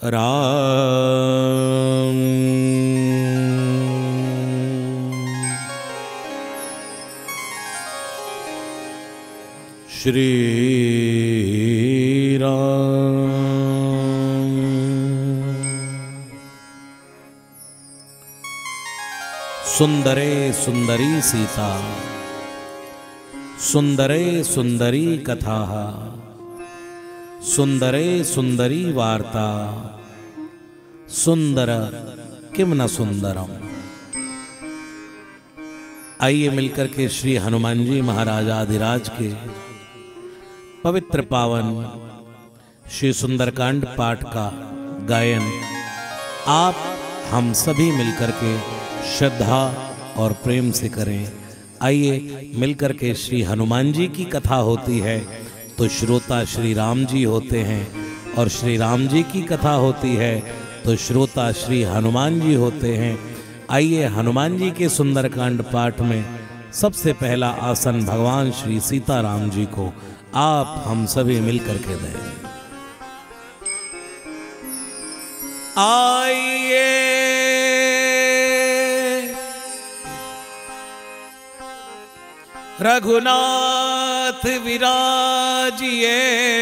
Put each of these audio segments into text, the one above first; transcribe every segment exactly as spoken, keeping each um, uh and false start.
राम। श्री राम। सुंदरे सुंदरी सीता, सुंदरे सुंदरी कथा, सुंदरे सुंदरी वार्ता, सुंदर किम न सुंदरम। आइए मिलकर के श्री हनुमान जी महाराज आदिराज के पवित्र पावन श्री सुंदरकांड पाठ का गायन आप हम सभी मिलकर के श्रद्धा और प्रेम से करें। आइए मिलकर के श्री हनुमान जी की कथा होती है तो श्रोता श्री राम जी होते हैं, और श्री राम जी की कथा होती है तो श्रोता श्री हनुमान जी होते हैं। आइए हनुमान जी के सुंदरकांड पाठ में सबसे पहला आसन भगवान श्री सीताराम जी को आप हम सभी मिलकर के दें। आइए रघुनाथ विराजिए,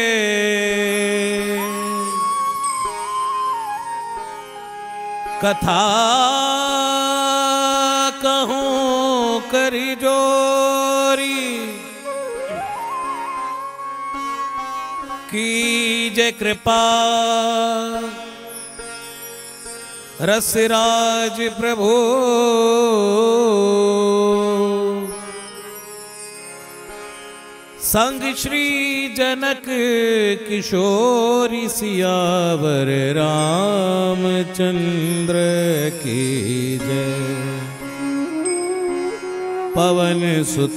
कथा कहूं करी जोरी, कीजे कृपा रसराज प्रभु। संग श्री जनक किशोरी सियावर रामचंद्र की जय। पवन सुत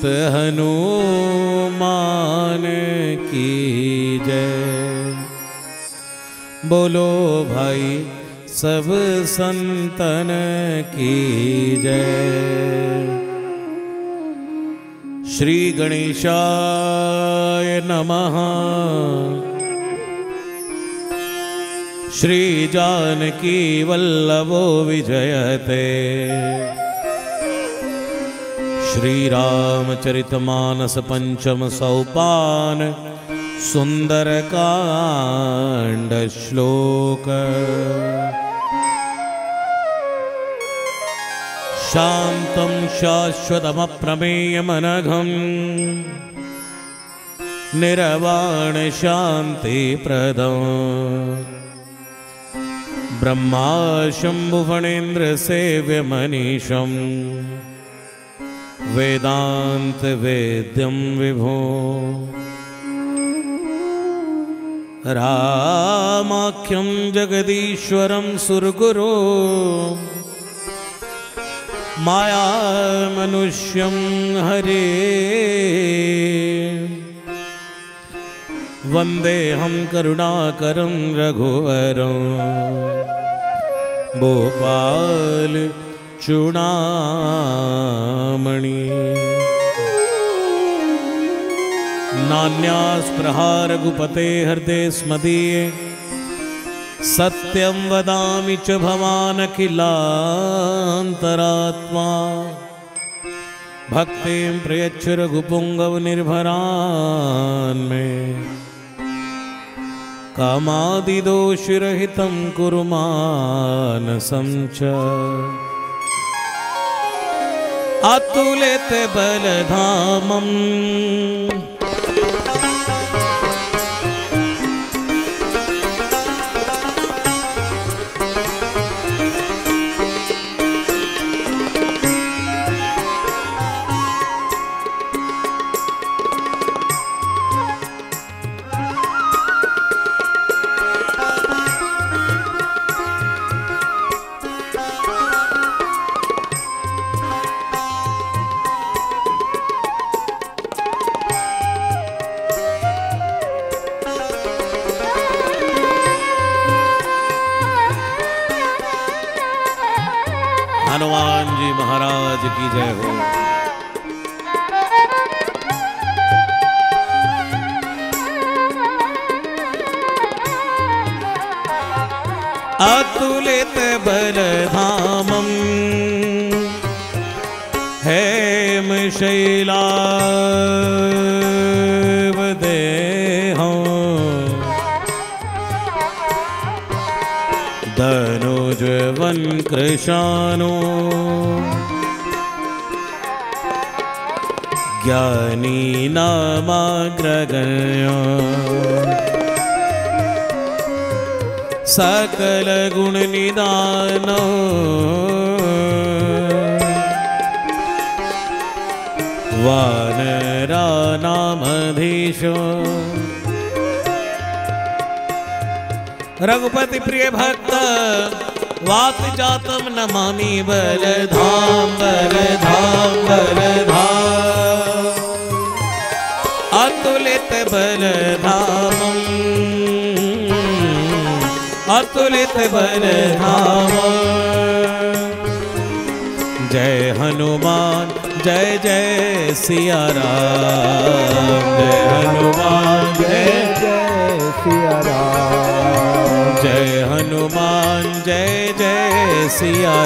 हनुमान की जय। बोलो भाई सब संतन की जय। श्री गणेशाय नमः। श्री जानकी वल्लभो विजयते। श्री रामचरितमानस पंचम सोपान सुंदरकांड श्लोक। शांतं शाश्वतमप्रमेयमनघं निर्वाण शांति प्रदं। ब्रह्मा शंभु फणेन्द्र सेव्य मनीषं वेदांत वेद्यं विभो। रामाख्यं जगदीश्वरं सुरगुरो माया मनुष्यं हरे। वंदेहं करुणाकरं रघुवरं भोपाल चूड़ामणि। नान्यास्पृहा रघुपते हृदय स्मदीये। सत्यं वदामि च भवान् अखिलान्तरात्मा। भक्तिं प्रयच्छ रघुपुंगव निर्भरान् मे। कामादिदोषरहितं कुरु मानसं च। अतुलित बलधामम् हनुमान जी महाराज की जय हो। अतुलित बलधामं हेमशैलावदेहं धनुजवन्कृशानो ज्ञानीनामाग्रगण्यो सकल गुण निदानो वानरानामधीशो रघुपति प्रिय भक्त वात जातम नमामि बलधाम बलधाम बलधाम अतुलित बलधामं अतुलित बलधामं जय हनुमान जय जय सिया राम जय हनुमान जय जय सिया राम जय हनुमान जय जय सिया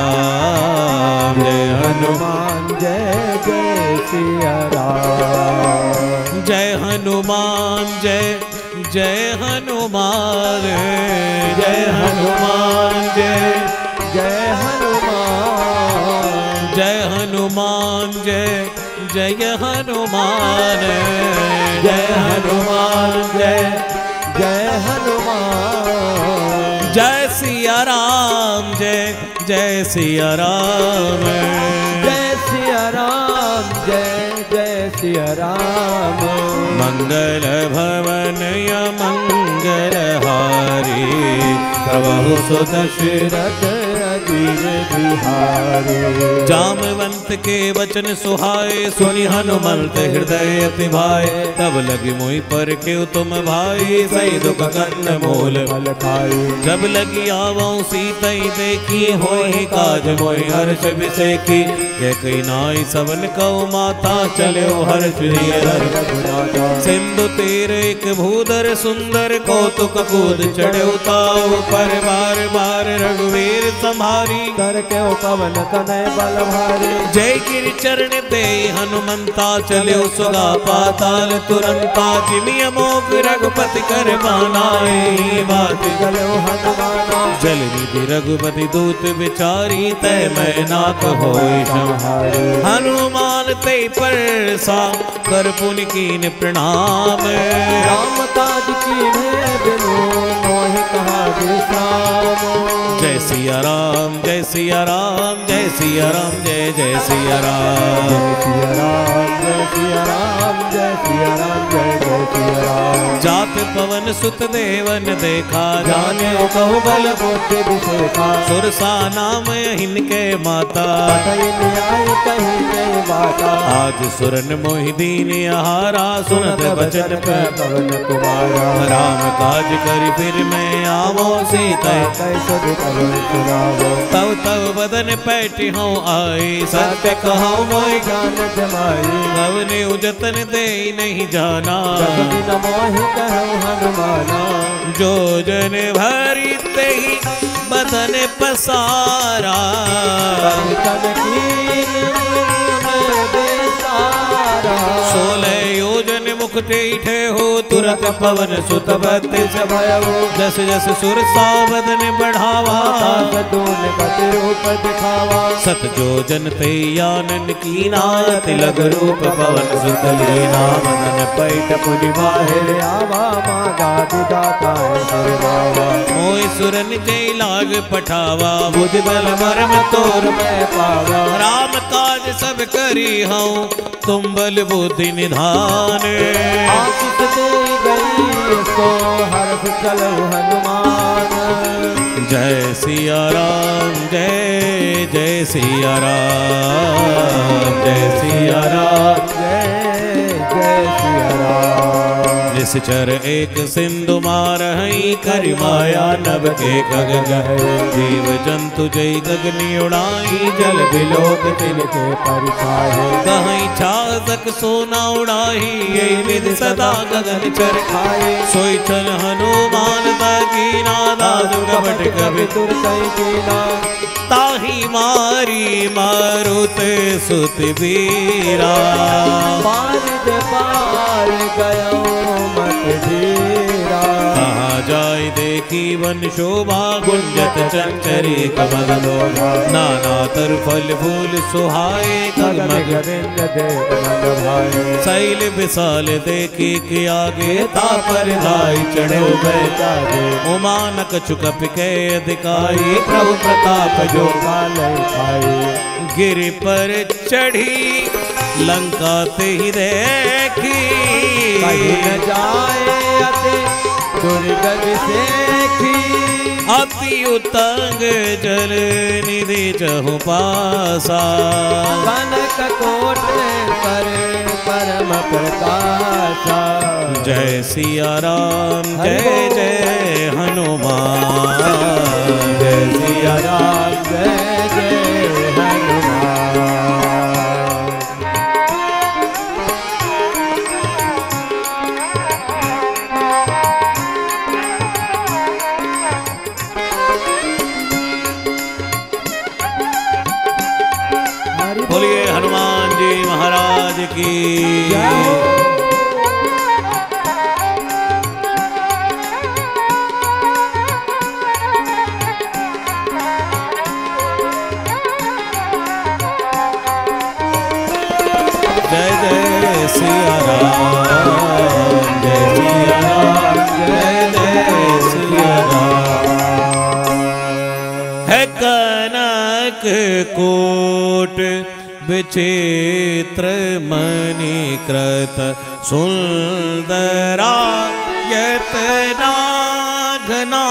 राम जय हनुमान जय जय सिया राम जय हनुमान जय जय हनुमान जय हनुमान जय जय हनुमान जय हनुमान जय जय हनुमान जय हनुमान जय जय हनुमान जय सिया राम जय जय सिया राम जय सिया राम जय जय सिया राम मंगल भवन या मंगल हारी प्रभु सुदशरथ अजीर बिहारी जामवंत के वचन सुहाए सुनि हनुमंत हृदय अति भाए तब लगी मोहि पर के तुम भाई सही दुख कंद मूल फल खाई जब लगी आवो सीतई देखी होई काज मोहि हर्ष विसेखी जय कई नाई सबन कौ माता चलो हर्ष सिंधु तीर एक भूधर सुंदर कौतुक कूद चढ़े ताऊ पर बार बार रघुवीर संहारी कर के पवन तनय बल भारी जय गिरि चरण दे हनुमंता चले सुगा पाताल तुरंता जिमिय मोग रघुपति कर बनाए बात चलो हनुमाना जल निधि रघुपति दूत विचारी तय मैं नाथ होय संहारी हनुमान ते पर सा कर पुनि कीन प्रणाम राम काज कीन्हे बिनु मोहि कहा विश्राम जय सिया राम जय सिया राम जय सिया राम जय जय सिया राम जय सिया राम जय सिया राम जय सिया राम जय जय सिया राम जात पवन सुत देवन देखा जाने कहु बल बुद्धि विशेखा सुरसा नाम हिनके माता कहीं न्याय कहीं जय बाता आज सुरन मोहि दीन आहारा सुनत बचन पवन कुमारा राम काज करि फिर मैं आवो सीता कैसे कवन सुनावो तव तव बदन पैठ हूँ आई सत्य कहूँ मोहि ज्ञान जमाई कवने उजतन दे नहीं जाना दिन मोहि कहु हनुमाना जो जन भरी ते ही बदन पसारा तन कीन बेसारा सोलह योजन मुख टेढ़े हो तुरत पवन सुत बत्तीस भयउ जस जस सुर सावदन बढ़ावा दून गति रूप दिखावा सत जो जन ते आनन की नात लग रूप पवन सुत लीना मदन पैठ पुनि बाहे आवा मागा दिदाता सुरवावा मोय सुरन जय लाग पठावा बुझ बल मरम तोर मैं पावा राम काज सब करी हूँ तुम बल बुद्धि निधान आशीष दे गई सो हर्ष चलो हनुमान जय सिया राम जय जय सिया राम जय सिया राम जय जय सिया राम निश्चर एक सिंधु मार हई करि माया नभ के गग गए जीव जंतु जय गगनी उड़ाई जल बिलोक तिनके परिछाए कहीं छाजक सोना उड़ाई यही विधि सदा गगन चर खाए सोई चल हनुमान दागी नादा जादू कपट कभी तुर कहीं कीना ताही मारी मारुत सुत बीरा पार दे पार गयो मत धीरा कहाँ जाय देखी वन शोभा गुंजत चंचरी कमल लोभा नाना तर फल फूल सुहाए कलमग गोविंद देव मन भाए शैल विशाल देखी के आगे तापर धाई चढ़ो बैठा उमानक चुकप के अधिकारी प्रभु प्रताप जो काले खाए गिर पर चढ़ी लंका ते ही देखी कहीं न जाए अति दुर्गत देखी अति उतंग जल निधि चहु पासा कनक कोट पर परम प्रकाशा जय सिया राम जय जय हनुमान जय सिया राम जय जय हनुमान बोलिए हनुमान जी महाराज की जय जय सिया राम जय सिया राम जय जय सिया राम है कनक कोट विचित्र मणिकृत सुंदरा यतना घना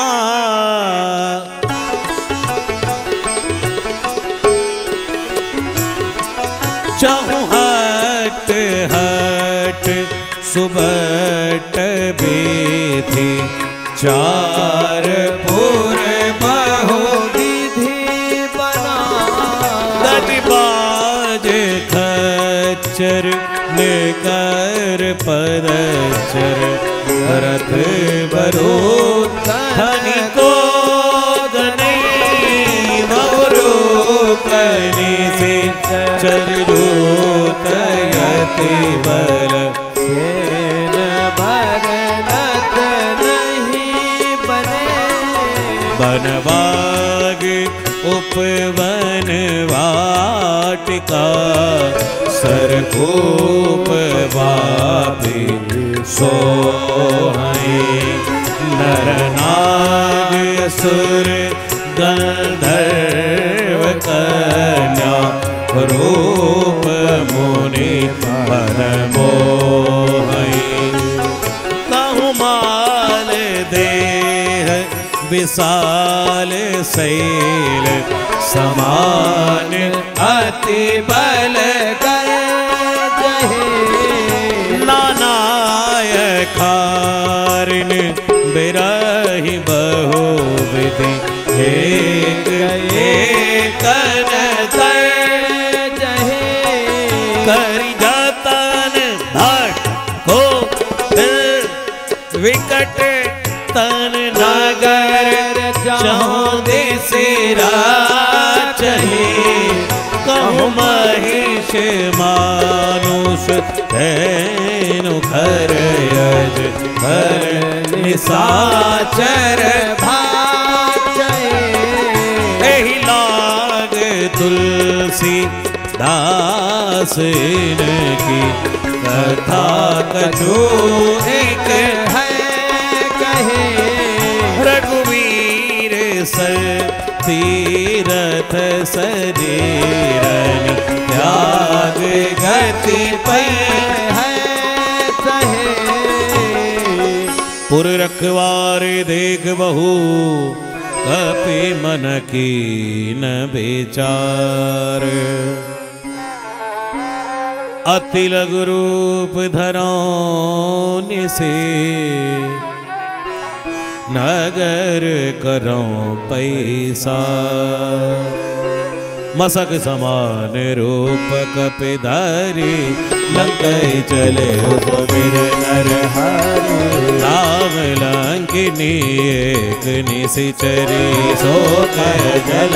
चहु हट हट सुबट बेथी चार पुर बहु विधि बना बाज खच्चर लेकर परचर रथ बरो धनी को गने मरो कने से चल जोतयति बल सेन भरनत नहीं बने बनवाग उपवन वाटिका सरकूप वापी सोहै नर नाग सुर गंधर्व कन्या रूप मुनि परमोहै कहु माल देह विशाल शैल समान अति बल कर जहे नानाय कारिन बिरहि बहु विधि एक एक कर जहे करि जतन भट को विकट तन नगर चहु दिसिरा चहे कहु महिष मानुष धैनु घर यज घर निसाचर भाचै एहि लाग तुलसी दास इनकी कथा कछु एक है कहे रघुवीर सर तीरथ शरीरनि त्याग गति पे है सहे पुर रखवारे देख बहु कपि मन की न विचार अति लघु रूप धरो निसे नगर करो पैसा मसक समान रूप कपिधारी लंकई चले सुमिर नर हरि राम लंकिनी एक निशिचरी सो कह जल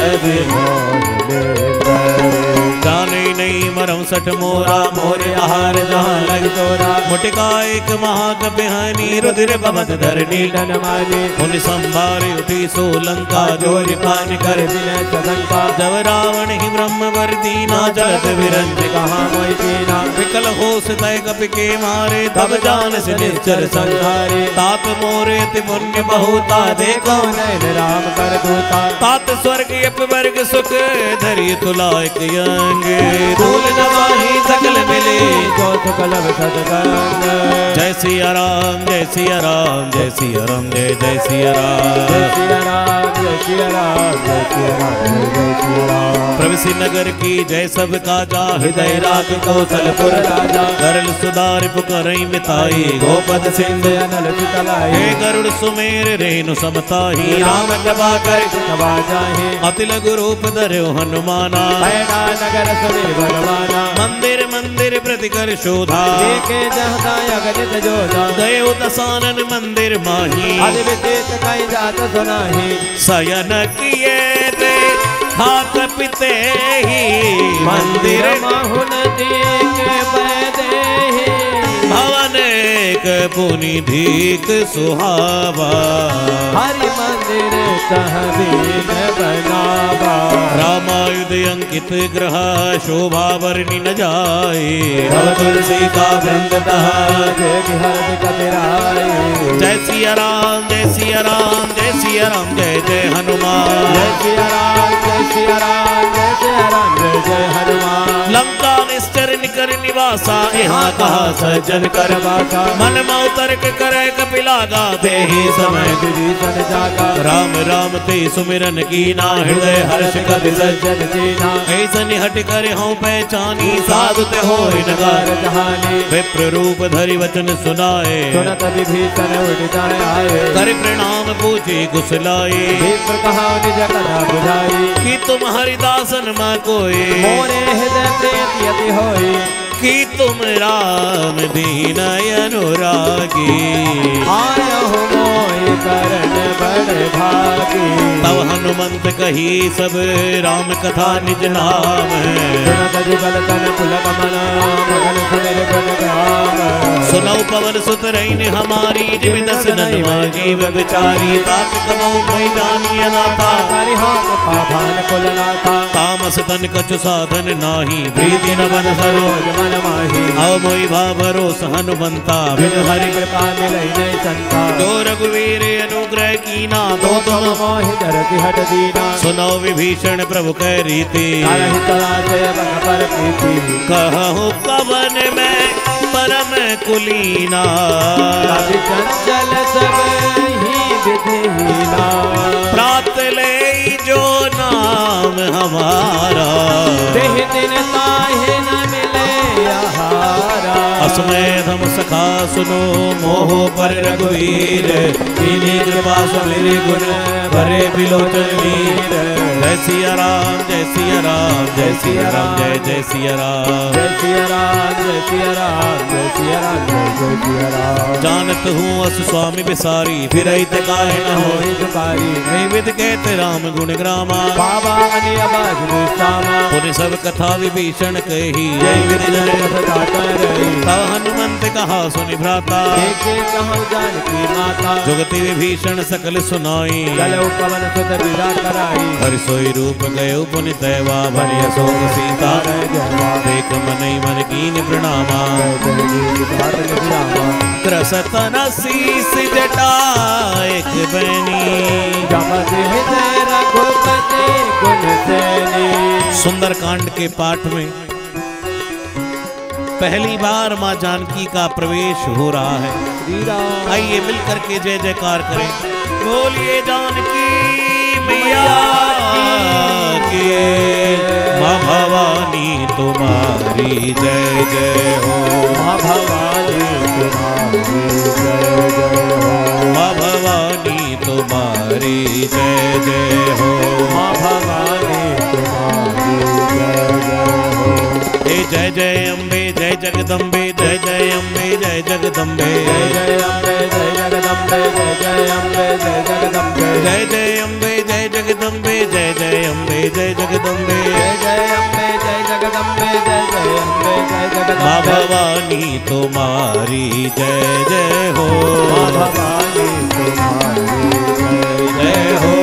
जाने नहीं मरम सठ मोरा मोरे आहार जहाँ लग तोरा मुटिका एक महाकपिहानी रुधिर बमत धरनी नीलन माली उन संभारे उठी सोलंका जोरी पान कर दिन सदंका जब रावण ही ब्रह्म वर्दीना जलत विरंज कहाँ मोई पीना विकल होश तय कपि के मारे तब जान से निश्चर संहारे तात मोरे अति पुण्य बहुता देखो नैन राम कर दूता तात स्वर्ग यप वर्ग सुख धरि तुलायक यंगे धूल नवाही सकल मिले जो सुकलव सदगंग जय सिया राम जय सिया राम जय सिया राम जय जय सिया जय राम सिया राम जय सिया राम जय सिया राम जय सिया राम प्रभु नगर की जय सब काजा हृदय राख कौशलपुर राजा करल सुधार पुकरई मिताई गोपद सिंध अनल चितलाई हे गरुड़ सुमेर रेणु समताही राम कृपा कर कृपा जाहे अति लघु रूप धर्यो हनुमाना पैना नगर सुमिर भगवाना मंदिर मंदिर प्रति कर शोधा देखे जहता अगणित जोधा गए दसानन मंदिर माही अति विशेष कई जात सुनाही शयन किए ते हाथ पिते ही मंदिर माहुन देखे पैदे भवन एक पुनि धीक सुहावा हरि मंदिर तहबीन बनावा रामायुध अंकित ग्रह शोभा वर्णि न जाए भव तुलसी का वृंद जय हर कतिराय जय सिया राम जय सिया राम जय सिया राम जय जय हनुमान जय सिया राम जय सिया राम जय सिया राम जय जय हनुमान लंका निश्चर निकर निवासा यहाँ कहा सज्जन कर वासा मन मऊ तर्क करे कपिलागा ते ही समय विभीषण जागा राम राम ते सुमिरन कीना हृदय हर्ष कपि सज्जन दीना ऐसन हट कर हूँ पहचानी साधु ते हो नगार जहानी विप्र रूप धरि वचन सुनाए सुनत विभीषण उठ जाए आए कर प्रणाम पूछे कुशलाए विप्र कहा निज कथा बुझाई कि तुम हरिदासन मा कोई मोरे हृदय प्रीति अति होई कि तुम राम दीन अनुरागी आया हो मोहि करण बड़ भागी तब हनुमंत कही सब राम कथा निज नाम सुनत जुगल तन कुल कमल मगन सुमिर गुण गाम सुनौ पवन सुत रैन हमारी जिम दस ननमा जीव विचारी तात कमौ मैं जानिय नाथा हरि हम पाभान कुल नाथा तामस तन कछु साधन नाही प्रीति न मन सरोज मन माही अव मोहि भावरोस हनुमंता बिन हरि कृपा मिलै नहीं संता जो रघुवीर अनुग्रह कीना तो तुम तुम मोहि धरति हट दीना सुनो विभीषण प्रभु कह रीति करहि तलाशय बन पर प्रीति कहूँ पवन में परम कुलीना कभी चंचल सब ही विधिहीना प्रात ले जो नाम हमारा देह दिन ताहे न मिले आहारा असमय धम सखा सुनो मोह पर रघुवीर दीनी कृपा सुमिरि गुण भरे बिलोचन वीर जय सिया राम जय सिया राम जय सिया राम जय जय सिया राम जय सिया राम जय सिया राम जय सिया राम जय जय सिया राम जानत हूँ अस स्वामी बिसारी फिर काहे न हो होई दुकारी नहीं विद कहते राम गुण ग्रामा बाबा अनि आवाज निशामा पुनि सब कथा विभीषण कही जय विधि जन कथा करई तब हनुमंत कहा सुनि भ्राता देखे कहूँ जानकी माता जुगति विभीषण सकल सुनाई चलो पवन सुत विदा कराई हरि सोई रूप गयो पुनि तैवा भरि अशोक सीता देख मनई मन कीन प्रणामा त्रसतन शीस जटा एक बैनी सुंदरकांड के पाठ में पहली बार मां जानकी का प्रवेश हो रहा है। आइए मिलकर के जय जयकार करें। बोलिए जानकी मैया की मां भवानी तुम्हारी जय जय हो। मां भवानी तुम्हारी जय जय हो। मां भवानी तुम्हारी जय जय हो। मां भवानी तुम्हारी जय जय अम्बे जय जगदम्बे जय जय अम्बे जय जगदम्बे जय जय अम्बे जय जगदम्बे जय जय अम्बे जय जगदम्बे जय जय अम्बे जय जगदम्बे जय जय अम्बे जय जगदम्बे जय जय अम्बे जय जगदम्बे जय जय अम्बे जय जगदम्बे माँ भवानी तुम्हारी जय जय हो माँ भवानी तुम्हारी जय जय हो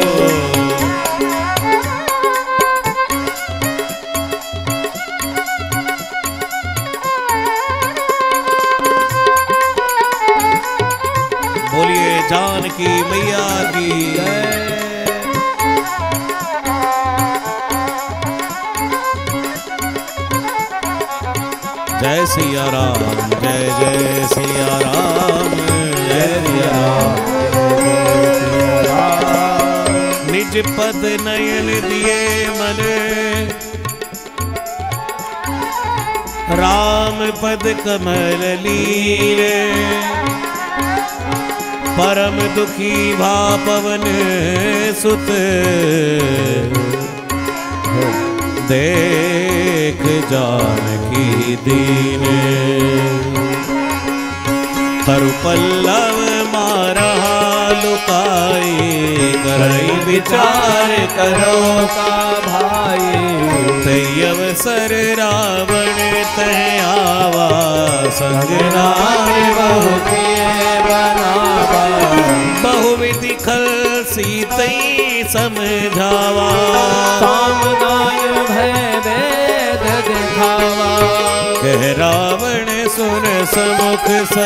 बोलिए जानकी मैया की जय। जय सिया राम जय जय सिया राम जय सिया राम निज पद नयन दिए मन राम पद कमल लीले परम दुखी भा पवन सुत देख जानकी दीन तरु पल्लव मारा लुकाई करई विचार करो का भाई तय अवसर रावण तय आवा संग नाम बहु बनावा बहुविधि खल सीतई समझावा सामनाय भय वेद दिखावा कह रावण सुन समुख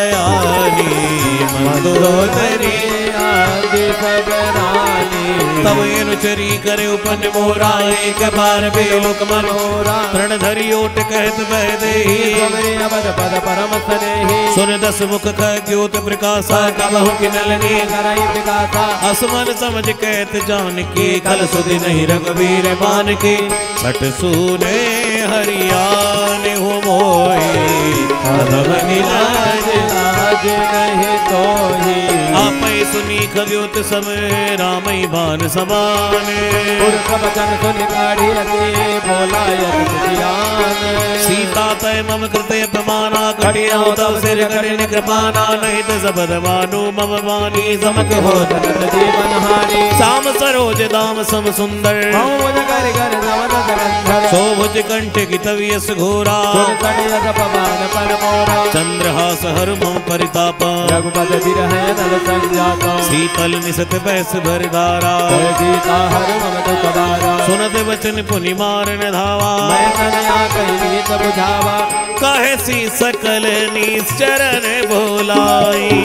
सयानी मंदोदरी आदि सब रानी तब अनुचरी करे उपन मोरा एक बार बेलोक मनोरा प्रण धरि ओट कहत बह देहि अवध पद परम स्नेही सुन दस मुख खद्योत प्रकाशा कबहु किनलनी करई विकासा असमन समझ कहत जानकी कल सुधि नहीं रघुवीर मान की सट सुने हरियान हो मोहि अधमनि लाज लाज नहीं तोहि आपै सुनी खद्योत समय रामई भान समान पुरख वचन सुन काढ़ी अति बोला यत सुखियान सीता तय मम कृते अपमाना कठिन तव सिर कठिन कृपाना नहीं तो सबद मानु मम वाणी समक हो जनत जीवन हानि साम सरोज दाम सम सुंदर मौज कर कर नवद गंधर शोभुज कंठ की तवियस घोरा सुन कटियस पवन पर मोरा चंद्रहास हर मम परिताप रघुपत बिरह नल संजाता शीतल निसत बैस भर धारा जय सीता हर मम दुख दारा सुनत वचन पुनि मारन धावा मैं तनया कही नीत बुझावा कहे सी सकल निश्चरण भोलाई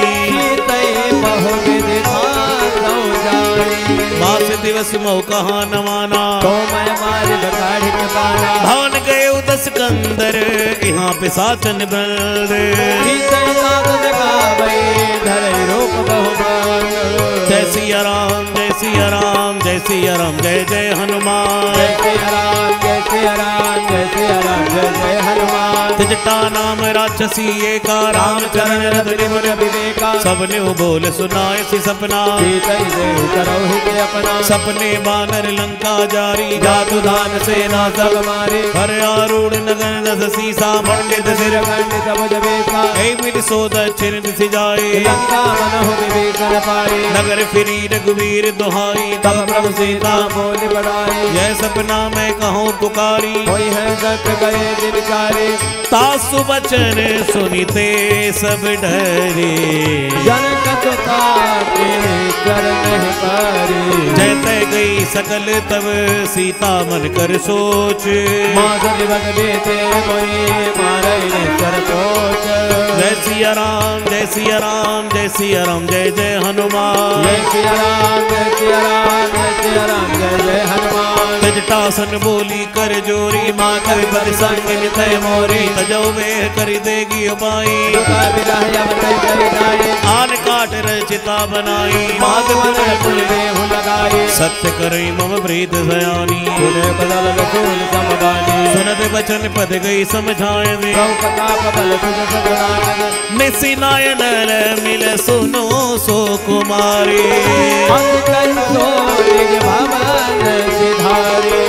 सीतई बहु विधि भासौ जाई मास दिवस मऊ कहा न माना तो मैं मार बकाढ़ के पाना भवन गए दस कंदर यहाँ पिसाचन बल सीतई सात जगावै धरई रूप बहुमान जय सिया राम जय सिया राम जय सिया राम जय जय हनुमान जय सिया राम जय सिया राम जय सिया राम जय जय हनुमान तिजटा नाम राक्षसी एका राम चरण रतन मुन विवेका सबने बोल सुनाए सी सपना सीतई देव करो हित अपना सपने बानर लंका जारी जातु दान सेना सब मारे हर आरूढ़ नगन दस सीसा पंडित सिर खंडित भुज बेसा ऐ मिल सो दक्षिण दिशि जाए लंका मनहु विभीषण पाए नगर फिरी रघुवीर दुहाई तब प्रभु सीता बोल बढ़ाई यह सपना मैं कहूँ पुकारी कोई है सत्य गए दिलचारे तासु बचन सुनिते सब डरे जनक सुता के चरण पारे जय तय गई सकल तब सीता मन कर सोच मास दिवस बेते मोई मारे नेत्र कोच जय सिया राम जय सिया राम जय सिया राम जय जय हनुमान जय सिया राम जय सिया राम जय सिया राम जय जय हनुमान तिजटासन बोली कर जोरी माँ कर पद संग नितय मोरी तजौ वे कर देगी उपाई दुखा विरह यम तय परिदाई आन काट रचिता बनाई मात मन कुल देहु लगाई सत्य करई मम प्रीत सयानी सुने बदल लसूल समदानी सुनत बचन पद गई समझाए दे प्रभु प्रताप बल तुझ सगुणानन निसि नायन मिल सुनो सो कुमारी अंत कहि सोई भवन सिधारी जैसे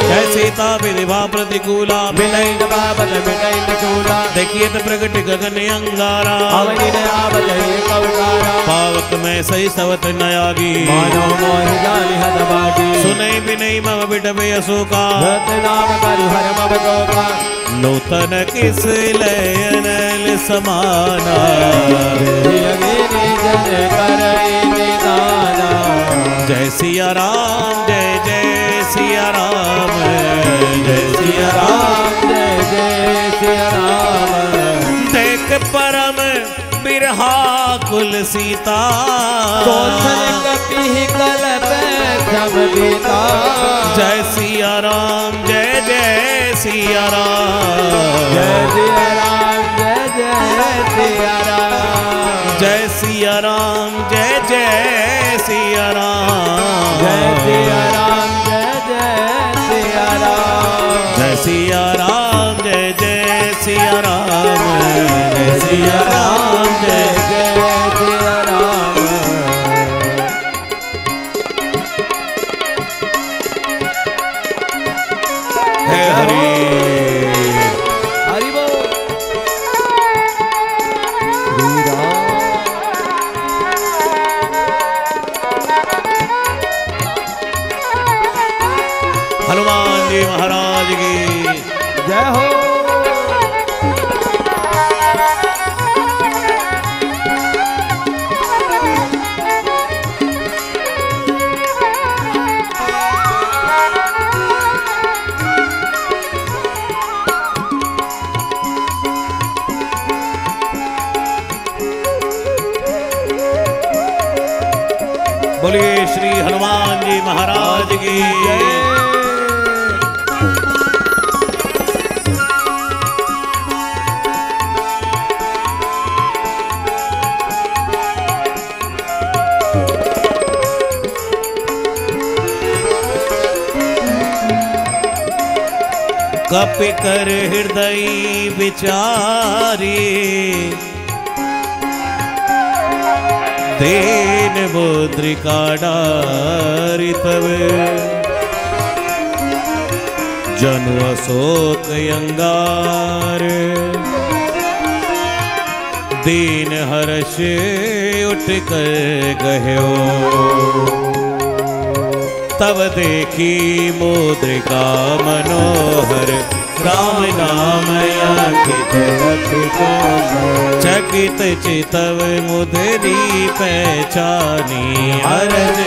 सहिता विधिभा प्रतिकूला विनय बाबत विनय निकूला देखिए तो प्रगट गगन अंगारा अवनि ने आवत एक अवतारा पावक में सही सवत नयागी मानो मोहि जानि हद बागी सुनई बिनई मम बिटवे अशोका रत नाम करु हर मम गोका नूतन किस लयन समाना अगिनी जन करई निदाना जय सिया राम जय जय सिया राम जय सिया राम जय जय सिया राम देख परम बिरहा कुल सीता कौशल कपि कल सब बीता जय सिया राम जय जय सिया राम जय सिया राम जय जय सिया राम जय सिया राम जय जय सिया राम जय सिया राम जय जय सिया राम जय सिया राम जय जय सिया राम जय सिया राम जय जय सिया राम हे हरि हरि बोल श्री राम हनुमान जी महाराज की जय हो बोलिए श्री हनुमान जी महाराज की जय। कपि कर हृदय विचारी दीन मुद्रिका डारी तब जनु अशोक अंगार दीन हर्ष उठ कर गयो तब देखी मुद्रिका मनोहर राम नाम चकित चितव मुद्री पहचानी हरज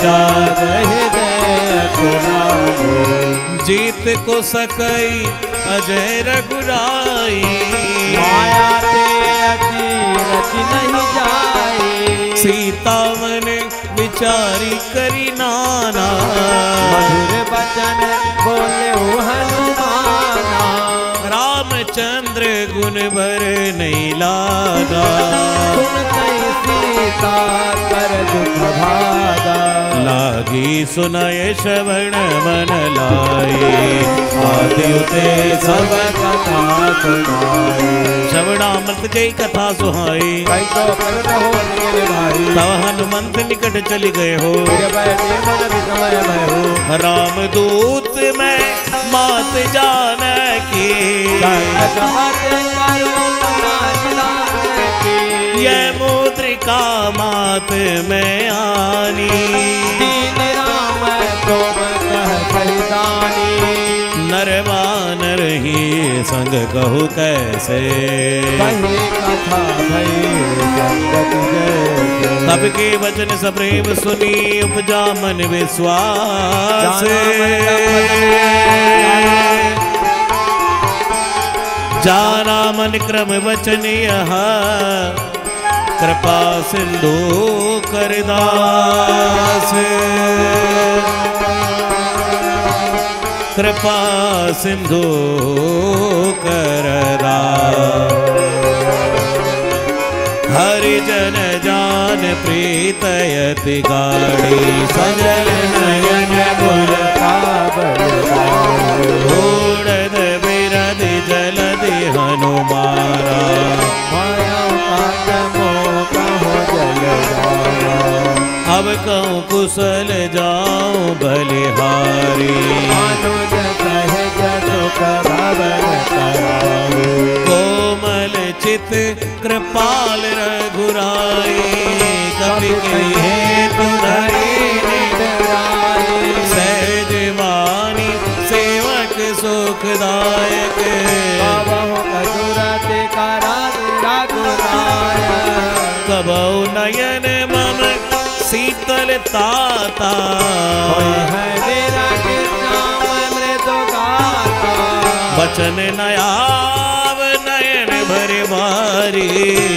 जीत को सकई अजय रघुराई माया ते अकीरत नहीं जाए सीता मन विचारी करी नाना मधुर बचन बोले हनुमाना रामचंद्र गुण भर नहीं लागा सुनतई सीता कर दुख भागा लागी सुनय श्रवण मन लाई आदिते सब कथा सुनाई श्रवणामृत जय कथा सुहाई कई तो प्रगट हो मेरे भाई तव हनुमंत निकट चली गए हो मेरे बैठे मन विस्मय भय हो राम दूत में मात जान की ये मुद्रिका मात में आनी दीन राम तुम कह सहितानी नर वानर ही संग कहु कैसे कही कथा भई जगत जय तब के वचन सप्रेम सुनी उपजा मन विश्वास जाना मन क्रम वचन यह कृपा सिंधु करदास कृपा सिंधु करदास हरिजन जान प्रीतयति गाड़ी सजल नयन बुलता बूढ़ बिरद जलदि हनुमारा अब कहूँ कुशल जाऊं बलिहारी अनुज कहे चित कृपाल रघुराई, कपि के हेतु धरे सहज वाणी सेवक सुखदायक, कबहु नयन मम शीतल ताता, बचन नयाव नयन भर भारी,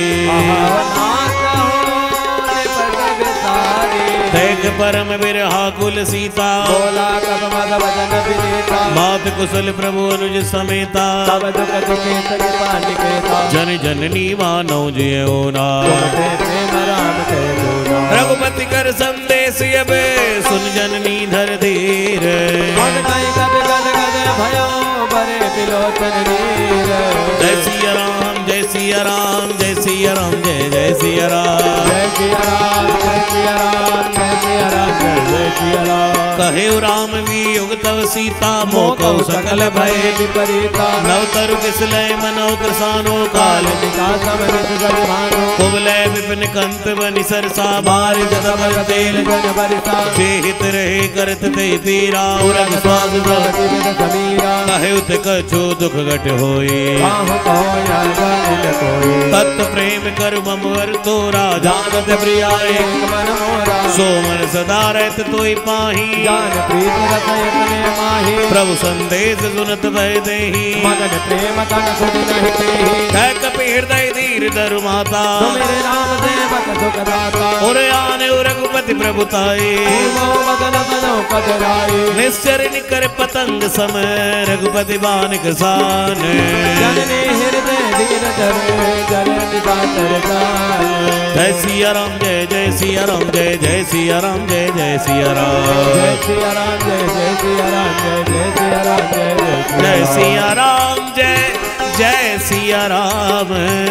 देख परम बिरहा कुल सीता, बोला कब मद वचन विनीता, मात कुशल प्रभु अनुज समेता, सब दुख दुखे सके निकेता, जन जननी मानव जियो ना, प्रेम राम के दूना, रघुपति कर संदेश अब सुन जननी धर धीर, मन कई कब गद गद भयो बरे बिलोचन नीर, जय सिया राम जय सिया राम जय सिया राम जय जय सिया राम, जय सिया राम जय सिया राम जय सिया राम जय सिया राम, कहे राम वियोग तव सीता, मोकौ सकल भय विपरीता, नव तरु किसलय मनो कृसानो, काल निकास समरित गजभानो, कुबलय विपिन कंत बनि सरसा, भारि जदबर तेल जन बरिसा, जे हित रहे करत ते पीरा, उरग स्वाद भगति विद समीरा, कहे उत कछु दुख घट होए, काहु कहो या जानिल कोई, तत् प्रेम कर मम वर तोरा, जानत प्रिया एक मन मोरा, सो मन सदा रहत तोई पाही, जान प्रीत रस अपने माही, प्रभु संदेश सुनत भय देहि, मगन प्रेम तन सुध नहीं तेहि, कह कपि हृदय धीर धरु माता, मेरे राम सेवक सुख दाता, और आने रघुपति प्रभुताई, बदल बनो पदराई, निश्चर निकर पतंग सम रघुपति बान किसान, जननी हृदय दीन धरे जन निशाचर जान, जय सिया राम जय जय सिया राम जय जय सिया राम जय जय सिया राम, जय सिया राम जय जय सिया राम जय जय सिया राम जय जय सिया राम जय जय सिया राम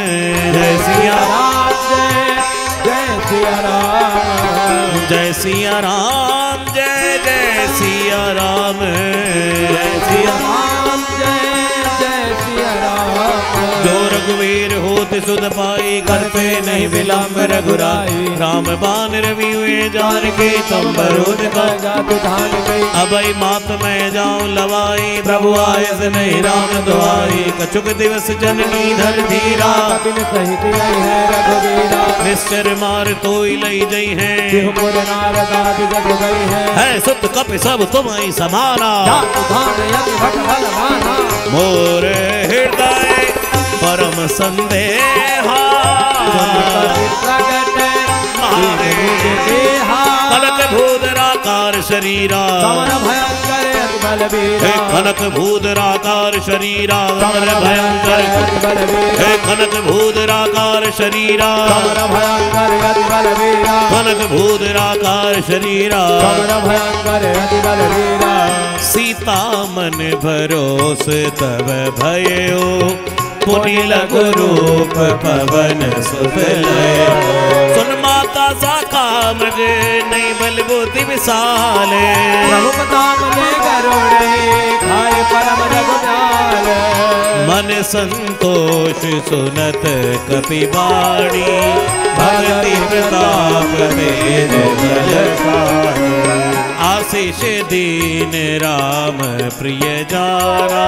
जय सिया राम जय जय सिया राम, जय सिया राम जय जय सिया राम जय सिया राम जय जय सिया राम, जो रघुवीर होत सुध पाई, करते नहीं विलम्ब रघुराई, राम बान रवि हुए जान के तुम बरोध का, धान गई अबई मात मैं जाऊं लवाई, प्रभु आय से नहीं राम दुआई, कछुक दिवस जननी धर धीरा, कपिल सहित आई है रघुवीरा, निश्चर मार तोई लई जई है, जिहुपुर नारदा जग गई है, है सुत कपि सब तुम ही समाना, धान यज्ञ भट फल माना, मोर हृदय परम संदेहा, प्रगट कनक भूधराकार शरीरा, भयंकर हे कनक भूधराकार शरीरा, कमर भयंकर हे कनक भूधराकार शरीरा, भयंकर अति बलवीरा, कनक भूधराकार शरीरा, भयंकर अति बलवीरा, सीता मन भरोस तब भयो, पुनि लघु रूप पवन सुत लय, सुन माता साखा मृग नहीं बल बुद्धि विशाल, खाए परम रघुनाल, मन संतोष सुनत कपि बाणी, भक्ति प्रताप तेज बल, आशीष दीन राम प्रिय जारा,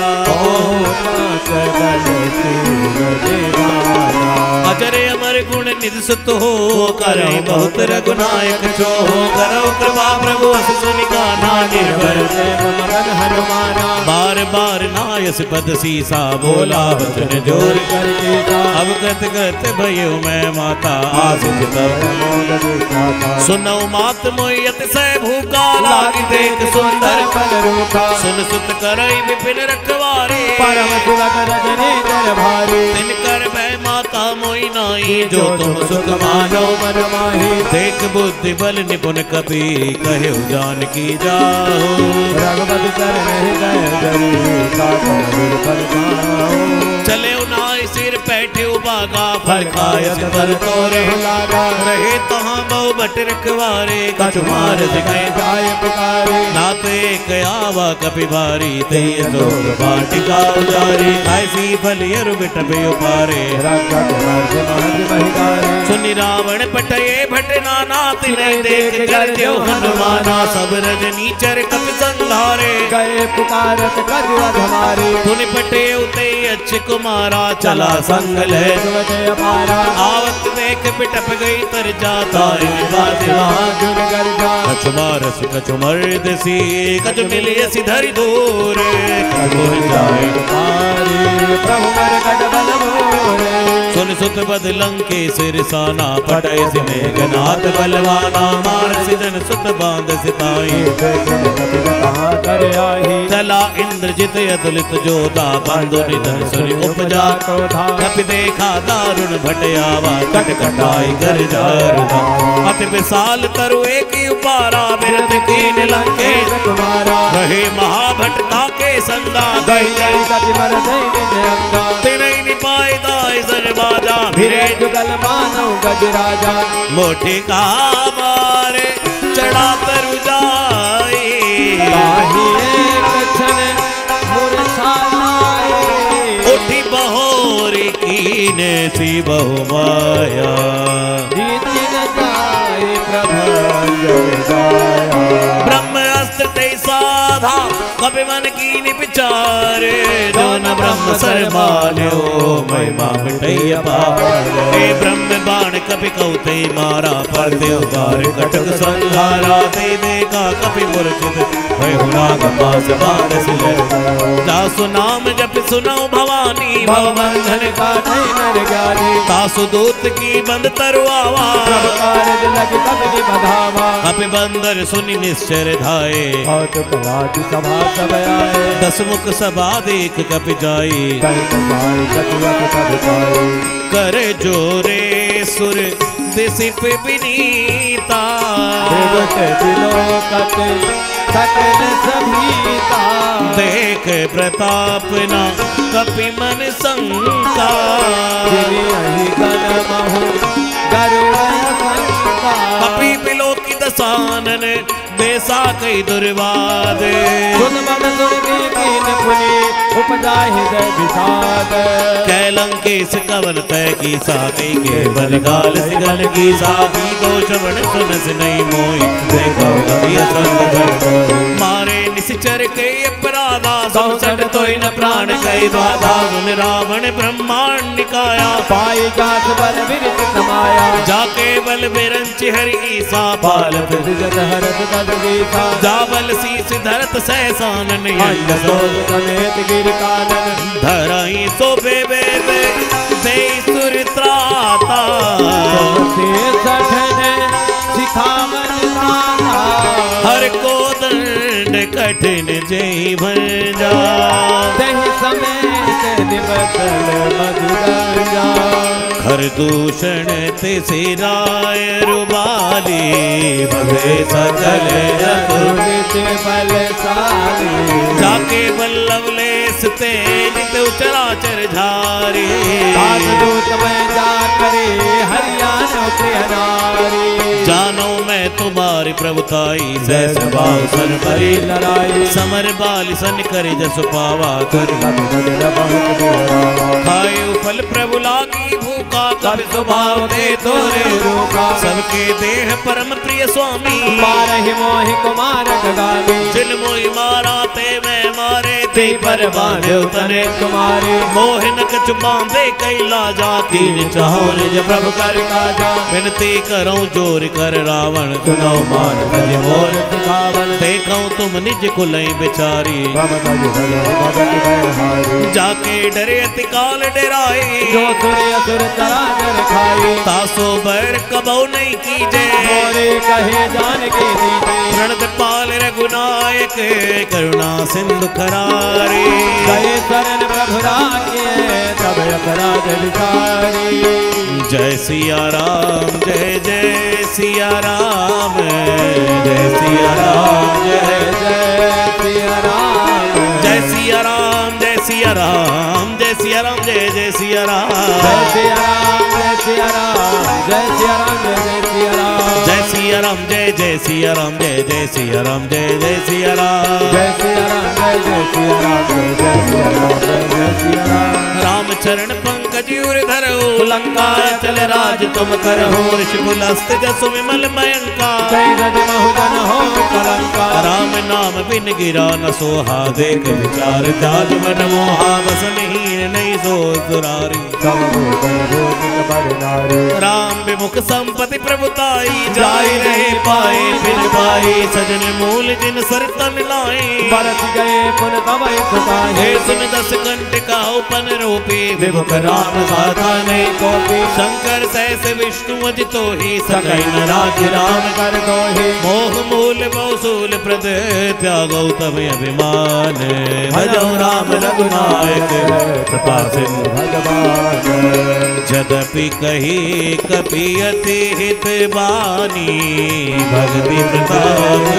अजर अमर गुण निधि सुत हो, करो बहुत रघुनायक छो, करो कृपा प्रभु अस सुनिकाना, निर्भर मगन हनुमाना, बार बार नायस पद सीसा, बोला वचन जोर करके अब गत गत भयो मैं माता, आशिष तब सुनो मात मोहि अतिशय भूखा, लागी देख सुंदर फल रूपा, सुन सुत करई विपिन रखवारे, परम सुलभ रजनी कर भारी, तिन कर भय माता मोहि नाई, जो तुम सुख मानो मन माही, देख बुद्धि बल निपुण कपि, कहे जान की जाओ, रघुपति चरण हृदय जरी, चले नाय सिर बैठे बागा, फलकाय पर तोरे लागा, रहे तहाँ बहु बट रखवारे, कछु मार गए जाय पुकारे, नाते एक आवा कपि भारी तेय जोग बाटिका उजारी ऐसी फलियर बिटबे उपारे सुनि रावण पटये भट नाना तिने देख कर जो हनुमाना सब रजनी चर कपि संधारे गए पुकारत कजु अधमारे पुनि पटे उते अच्छ कुमारा चला संग ले आवत देख बिटप गई तर जाता कछु मारस कछु मर्दसी कछु मिलिय सिधरि दूर प्रभु मर कट बल मोरे सुन सुत बद लंके सिरसाना पटय सि मेघनाथ बलवाना मार सिदन सुत बांध सिताई चला इंद्रजित अतुलित जोधा बंधु निधन सुनि उपजा कपि देखा दारुण भटयावा कट कटाई कर जारुदा अति विशाल तरु एक उपारा बिरत कीन लंके कुमारा रहे महाभटता के संगा गई गई कति मर अंगा तिनई निपाय दाय सर बाजा भिरे जुगल मानव गज राजा मोटी का मारे चढ़ा तरु जाए उठी बहोरी कीने सी बहु माया ब्रह्म अस्त्र ते साधा कपि मन कीनि विचारे जो न ब्रह्म सर मान्यो महिमा मिटई अपार हे ब्रह्म बाण कपि कौते मारा पर देव बार कटक संहारा ते देखा कपि मूर्छित भय हुनाग पास बारस ले दासु नाम जप सुनो भवानी भव बंधन का नर ज्ञानी तासु दूत की बंद तरुआवा कपि बंदर सुनि निश्चर धाये सभा सब आए दस मुख सभा देख कपि जाई कर जोरे सुर दिसिप विनीता सकल सभीता देख प्रताप ना कपि मन शंका कपि बिलो की दसानन बेसा कई दुर्वाद कैलंकेश कवन तय की साकी के बलगाल सिगल की साकी दोष बन सुनस नहीं मोई मारे निश्चर के अपराधा सौसठ तो न प्राण कई बाधा सुन रावण ब्रह्मांड निकाया पाई जात बल विरत समाया जाके बल बिरंच हरि ईसा पाल जाबल शीस धरत सहसानन धराई सोबे बेबे दे सुर त्राता हर को दंड कठिन जय भंजा हर दूषण ते सिराय रुबाली भवे सकल जाके बल्लभ लेस ते नित चराचर झारे जानो मैं तुम्हारी प्रभुताई सहस भाव सन परी लड़ाई समर बाल सन करे जस पावा कर खायो फल प्रभु लागी भूखा कभी स्वभाव दे तोरे सबके देह परम प्रिय स्वामी मारहि मोहि कुमार गामी जिन मोहि मारा ते मैं मारे ते पर बांधे तने कुमारे मोहन कछ बांधे कैला जा कीन चाहो निज प्रभु कर काजा विनती करो जोर कर रावण सुनो मान भज मोर दिखावन देखो तुम निज कुलई बिचारी जाके डरे अति काल डराई जो सुने असुर तरा कर खाई तासो बैर कबौ नहीं कीजे मोरे कहे जान के दीजे प्रणत पाल रघुनायक करुणा सिंधु करारी गए शरण प्रभु राखिए तब अपराध विचारी जय सिया राम जय जय सिया राम जय सिया राम जय जय सिया राम जय सिया राम जय सिया राम जय सिया राम जय जय सिया राम जय सिया राम जय सिया राम जय सिया राम जय सिया राम जय सिया सिया राम जय जय सिया राम जय जय सिया राम जय जय सिया राम जय सिया राम जय जय सिया राम जय जय सिया राम जय जय सिया राम राम चरण पंकज उर धरो लंका चल राज तुम करहो ऋषिकुल हस्त जसु विमल मयंका जय रज महु जन हो कलंका राम नाम बिन गिरा न सोहा देख विचार जाज मन मोहा बस नहीं नहीं सो सुरारी सब भूषण भूषित बर नारी राम विमुख संपत्ति प्रभुताई जाय रहे पाए फिर पाए सजन मूल जिन सरतन लाए बरस गए पुन तवै सुताए हे सुन दस कंठ का उपन रूपी विमुख राम गाथा नहीं कोपी शंकर सहस विष्णु अजितो ही सकल सकल राज राम कर दो ही मोह मूल बहुसूल प्रद त्यागौ तम अभिमान भजौ राम रघुनायक कृपा सिंधु भगवान जदपि कही कपि अति हित बानी भक्ति प्रताप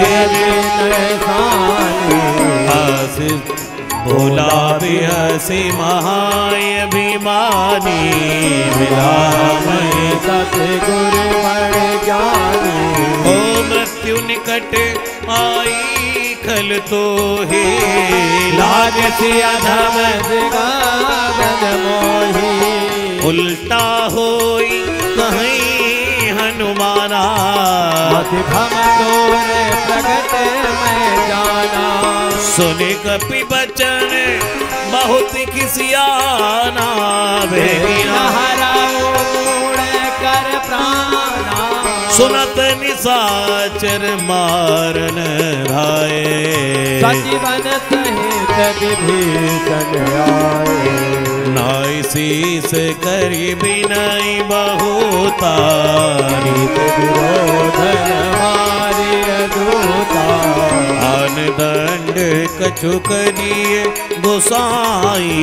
आशीष भोला बिहसी महाय अभिमानी विलामय सतगुरु बड़ ज्ञानी ओ मृत्यु निकट आई खल तो हे लाग सिया धम गावन मोही उल्टा होई कहीं हनुमाना मति भम तोरे प्रगट मैं जाना सुने कपि बचन बहुत खिसियाना बेगिना हराओ मूड़ कर प्राणा सुनत निसाचर मारन भाए सजीवन सहित विभीषण आए नाई शीस करी बिनाई बहुता नीत विरोध हमारे दूता आन दंड कछु करिए गोसाई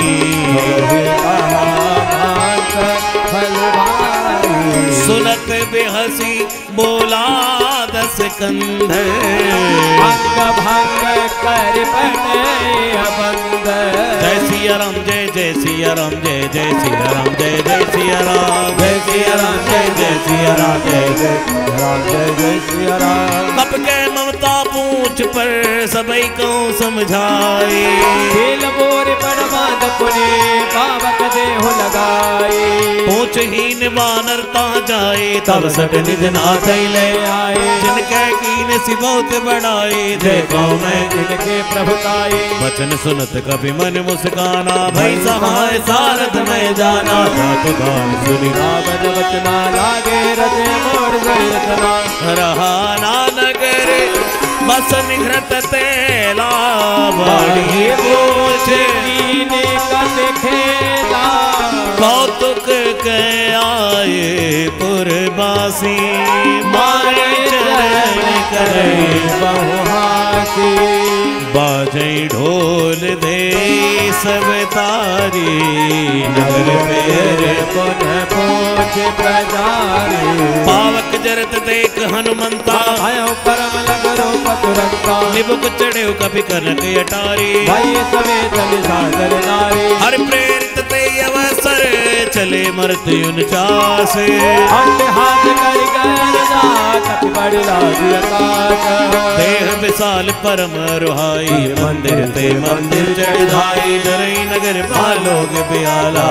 सुनत बेहसी बोला दस कंध अंग भंग कर पटे अबंद जय सिया राम जय जय सिया राम जय जय सिया राम जय जय सिया राम जय सिया राम जय जय सिया राम जय जय राम जय जय सिया राम कप के ममता पूछ पर सबई को समझाए खेल बोर पर बांध पुने पावक देह लगाए पूछ हीन बानर ता जाए तब सट निज नाथ ले आए जिनके कीन सी बहुत बढ़ाए देखो मैं जिनके प्रभुताए वचन सुनत कभी मन मुस्काना भई सहाय सारथ में जाना जात गान सुनी रावण वचना लागे रजे मोर गई रचना रहा ना नगर बस निघ्रत तेला बाड़ी पूछ कीने कद खेला कौतुक के आए पुरबासी मारे चरण करे बहुहासी बाजे ढोल दे सब तारी नगर पेर पुनः पूछ प्रजारी पावक जरत देख हनुमंता भयो परम लगरो पतुरंता निबुक चढ़े कभी कनक अटारी भय समेत विसागर नारी हर प्रेरित ते अवसर चले मृत्यु चास अंत हाथ कर गरजा कपि बड़ राजी आकाश देह विशाल परम रुहाई मंदिर ते मंदिर चढ़ाई डरई नगर पालोग बियाला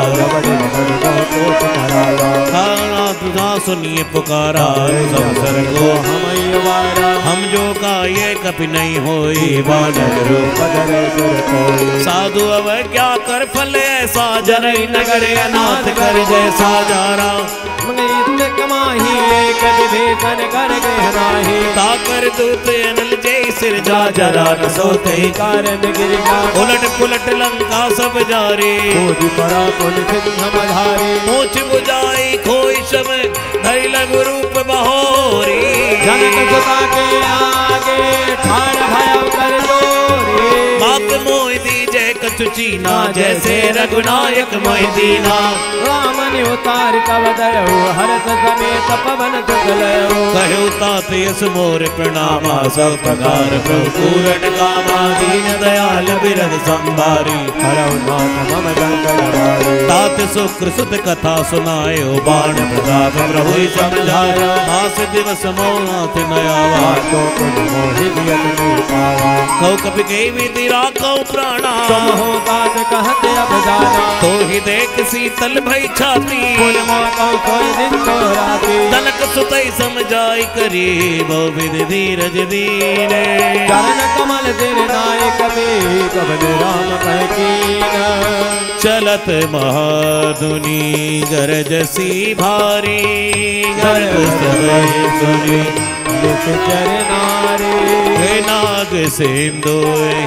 खाना तुझा सुनिए पुकारा संसर को हम हम जो का ये कभी नहीं होई बानर रूप साधु अवज्ञा कर फल ऐसा जनई नगर अनाथ कर जैसा जारा कमाही एक विभीषण कर गहराही ताकर दूत अनल जय सिर जा जरा न सोते कारण गिरिजा उलट पुलट लंका सब जारे कोटि परा पुन सिंह मधारी मूछ बुझाई खोई शम धरि लघु रूप बहोरी जनक सुता के आगे ठाड़ भय कर जोरी बात मोहि दीजे कछु चीना जैसे रघुनायक मोहि दीना। राम ने उतार कव दयो हरत समेत पवन सुत लयो। कहु तात यस मोर प्रणामा सब प्रकार प्रभु पूरन कामा। दीन दयाल बिरद संभारी हरौ नाथ मम संकट हारी। तात शुक्र सुत कथा सुनायो बाण प्रताप प्रभु समझायो। मास दिवस मोनाथ नयावा तो कुछ मोहि दियत नहीं पावा। कौ कपि के विधि राखौ प्राणा। तुम हो तात कहते अब जाना। तो ही देख शीतल भई छाती। फूल माता सोई दिन को राती। जनक सुतई समझाई करी बहु विधि धीरज दीने। चरण कमल सिर नायक भी कबन राम कह कीन। चलत महाधुनि गरजसी भारी। गर्भ सबहि सुनि निश्चर नारी। हे नाग सिंधु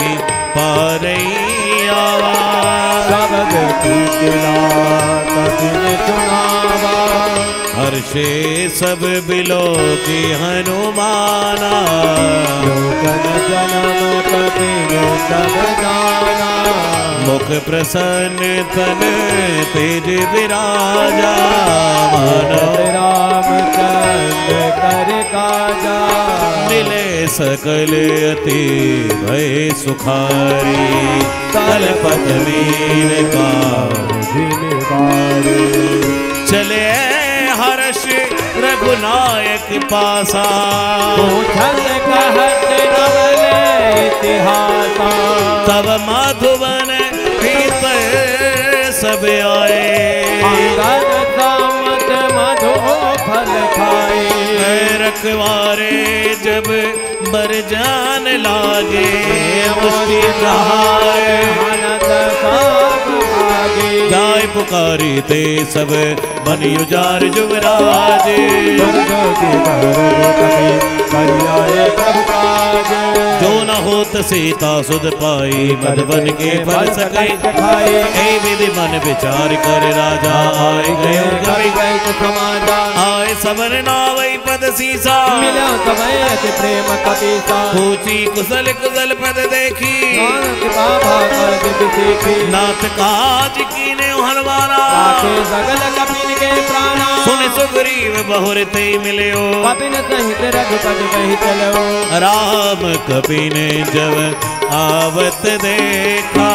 पारई आवा। शब्द कीला कठिन चुनावा। हर्षे सब बिलो की हनुमाना। लोकन जन्म कठिन सब जाना। मुख प्रसन्न तन तेज विराजा। मानव राम चंद्र कर काजा। मिले सकल अति भय सुखारी। तलपत मीन का जिम्मेवारी। चले हर्ष रघुनायक पासा। पूछल कहत नवल इतिहासा। तब माधुवन भीतर सब आए। अंगद सामत मधु फल खाए। रखवारे जब बरजान लागे। मुष्टि प्रहार हनत सब भागे। जाय पुकारी ते सब बन युजार जुवराज। दुर्गति भर कपि करियाए प्रभु काज। जो न होत सीता सुध पाई मधुबन के फल सकै। खाए हे विधि मन विचार कर राजा आए गए कवि गए समाजा। आए सबर नावई पद सीसा। मिला समय अति प्रेम कपीसा। पूछी कुशल कुशल पद देखी। नानक बाबा कर दिव्य सीखी। नाथ काज कीने हरवारा। राखे सगल कपिन के प्राणा। सुन सुग्रीव बहुर ते मिलियो। कपिन सहित रघुपति कहि चलो। राम कपिन जब आवत देखा।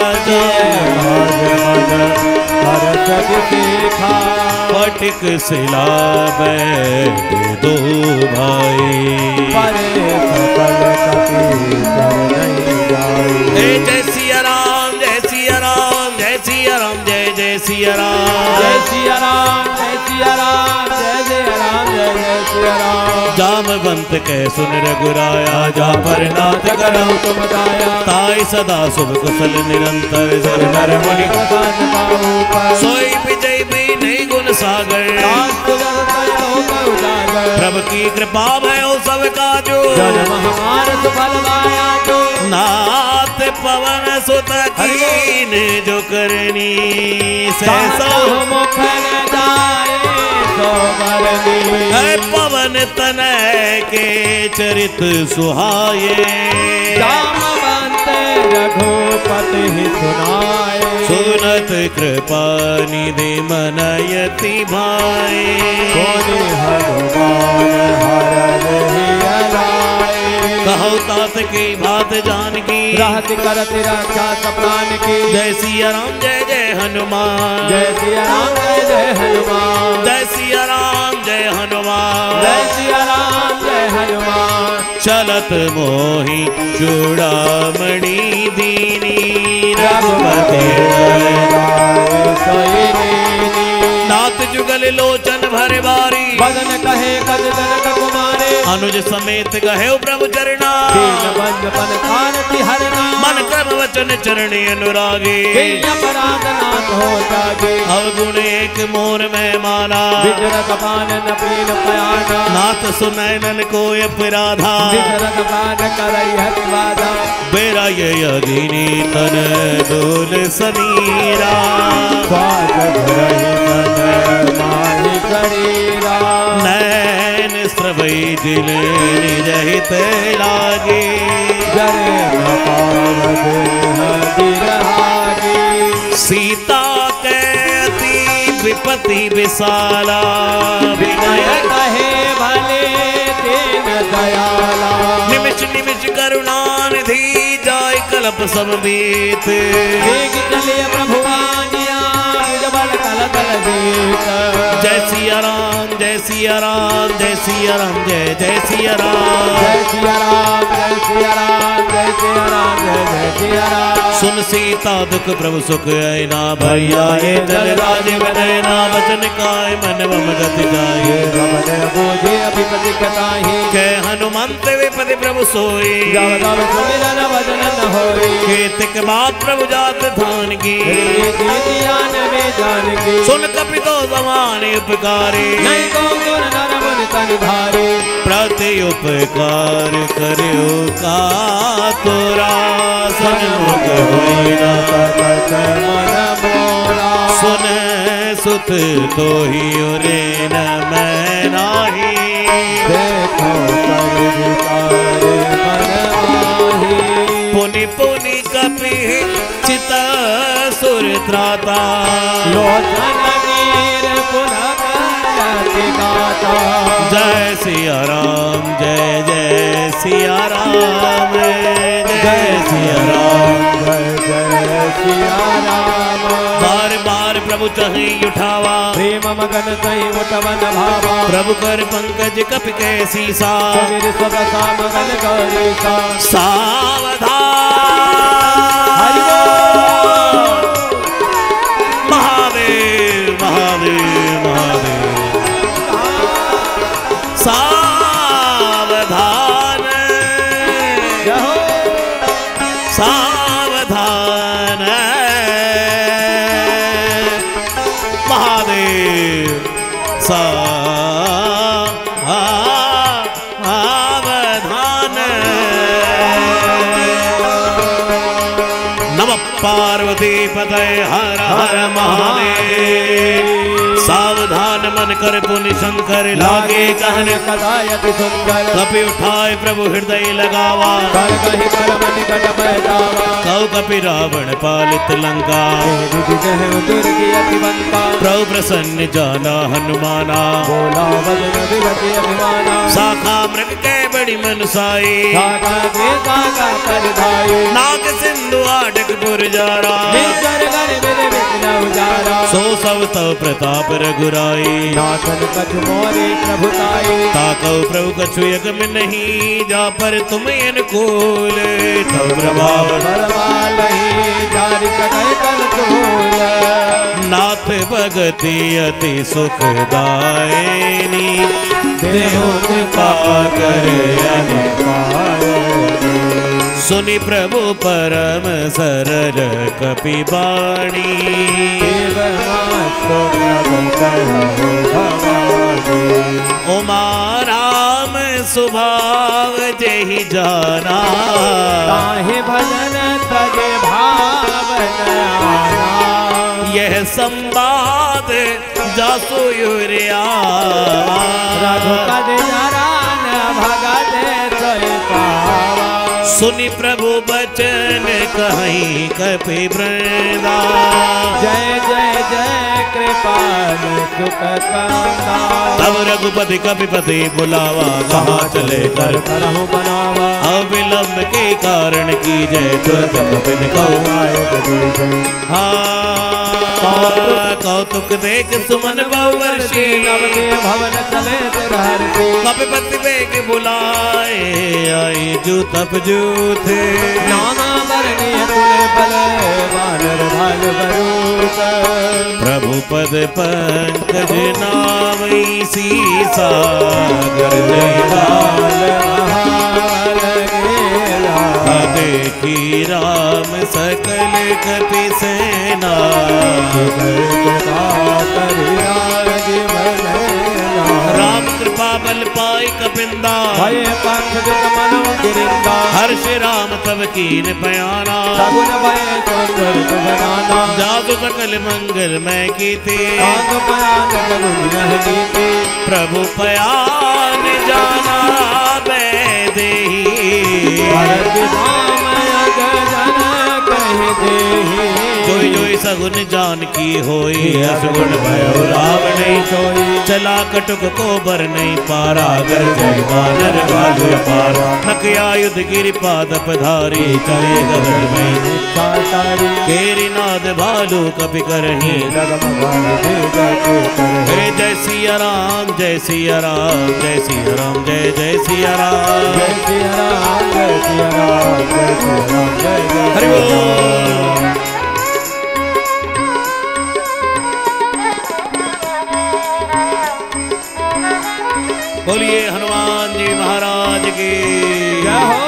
पटिक सिला बैठ दो भाई। जय सिया राम जय सिया राम जय सिया राम जय जय सिया राम। जय सिया राम जय सिया राम जय जय राम जय जय सिया राम। जामवंत कह सुन रघुराया। जा पर नाथ करो तुम दाया। ताई सदा शुभ कुशल निरंतर जर नर मुनि। सोई विजय भी नहीं गुण सागर। प्रभु की कृपा भयो सब काजो। नाथ पवन सुत कीन जो करनी। सहसा मुख न जाए सो बरनी। है पवन तनय के चरित सुहाये। जामवंत रघुपति सुनाए। सुनत कृपा निधि मनयति भाई। सोनि हनुमान हरहि अलाए। कहो तात की बात जान की। रहत करत रक्षा सप्रान की। जय सिया राम जय जय हनुमान। जय सिया राम जय जय हनुमान। जय सिया राम जय हनुमान। जय सिया राम जय हनुमान। चलत मोहि चूड़ामणि दीनी। रघुपति नाथ जुगल लोचन भरे बारी। बदन कहे कद जनक कुमारे। अनुज समेत गहे प्रभु चरणा। दीन बंधु पन कारति हरना। मन क्रम वचन चरणी अनुरागे। अपराध नाथ हो जागे। अवगुण एक मोर में माना। विजरत पान न पीन पयाना। नाथ सुनैनन को अपराधा। विजरत पान करई हति बाधा। बेरा ये अगिनी तन डोल समीरा। बात भरहि मन माहि शरीरा। नैन स्रवई दिल निजहित लागे। जरे न पावत हति रहा। विपत्ति विशाला विनय कहे भले दीन दयाला निमिष निमिष करुणा निधि जाय कल्प सब बीत वेग चले प्रभु आज्ञा जबल कल कल जीत जय सिया राम जय सिया राम जय सिया राम जय जय सिया राम जय सिया राम जय सिया राम जय सिया राम जय जय सिया राम सुन सीता दुख प्रभु सुख ऐना भैया ये जल राज बनैना वचन काय मन वम गति जाए रमण बोझे अभिपति कताहि के हनुमंत विपति प्रभु सोई जब तब सुमिरन वचन न होई केतिक बात प्रभु जात धान की ध्यान में जान की सुन कपि तो समान उपकारी नहीं को गुण नर मुनि तन धारे प्रति उपकार करियो का तोरा सन्मुख होई ना मन मोरा सुन सुत तो ही उरे न मैं नाही देखो कर विकार मन माही पुनि पुनि कपि चित सुर त्राता लोचन नीर पुनः गाता जय सिया राम जय जय सिया राम जय सिया राम जय जय सिया राम बार बार प्रभु चहि उठावा प्रेम मगन सही उठवन भावा प्रभु कर पंकज कपि के सीसा कबीर सब सा मगन गौरीसा सावधान हरि बोल महादेव महादेव महादेव सावधान जहो सावधान महादेव सावधान नमः पार्वती पतये हर हर महादेव सावधान मन कर पुनि शंकर लागे कहन कदायति सुंदर कपि उठाए प्रभु हृदय लगावा कर कहि परम निकट बैठावा कौ कपि रावण पालित लंका विधि जह दुर्गी अतिवंता प्रभु प्रसन्न जाना हनुमाना बोला वदन विगति अभिमाना शाखा मृग के बड़ी मनसाई साका द्वेषा का करधाई नाग सिंधु आडक पुरजारा निकर घर मेरे विघ्न उजारा सो सब तव प्रताप रघुराई नाथन कछु मोरे प्रभुताई ताकौ प्रभु कछु यज्ञ में नहीं जा पर तुम अनुकूल तव प्रभाव परवालहि जारि कटै कल तोल नाथ भगति अति सुखदायिनी देहो कृपा करे अनिपाय सुनि प्रभु परम सरल कपि बाणी उमा राम स्वभाव जेहि जाना ताहि भजन तजे भावना यह संवाद जासु युरिया रघुपद जरान भगत सोय पावा सुनि प्रभु बचन कहीं कपि वृंदा जय जय जय कृपाल सुख कांदा तब रघुपति कपिपति बुलावा कहाँ चले कर करहु बनावा अविलंब के कारण की जय तुरंत कपिन कौ हाँ कौतुक देख सुमन बहुवर्षी नवके भवन चले तिरहर्षि कपिपति बेग बुलाए आई जू तप जूथे नाना वर्णीय कुले बल वानर भाल बरूप प्रभु पद पंकज नामई सीसा गर देखी राम सकल कपि सेना राम कृपा बल पाई कपिंदा भय पंख मन गिरिंदा हर्ष राम तब कीन बयाना सगुन भय सुंदर बनाना जादू सकल मंगल मैं की थी प्रभु पयान जाना मैं देही जोई जोई सगुन जान की होई, असगुण भयो राव नहीं सोई। चला कटुक को बर नहीं पारा, कर जय बानर बाजु पार। नक आयुध गिरि पाद पधारी, चले गगन में केरी नाद भालू कपि करही। जय सिया राम जय सिया राम जय सिया राम जय जय सिया राम जय सिया राम जय सिया राम जय सिया राम जय जय हरि बोल। बोलिए हनुमान जी महाराज की जय हो।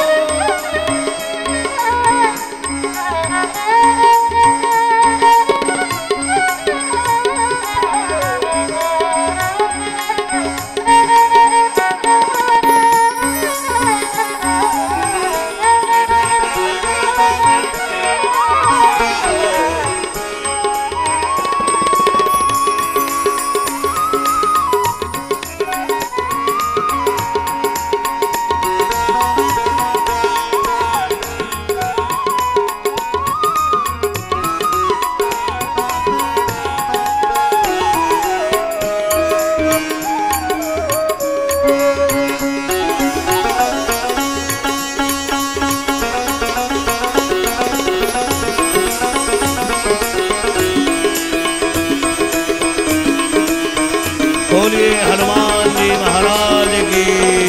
बोलिए हनुमान जी महाराज की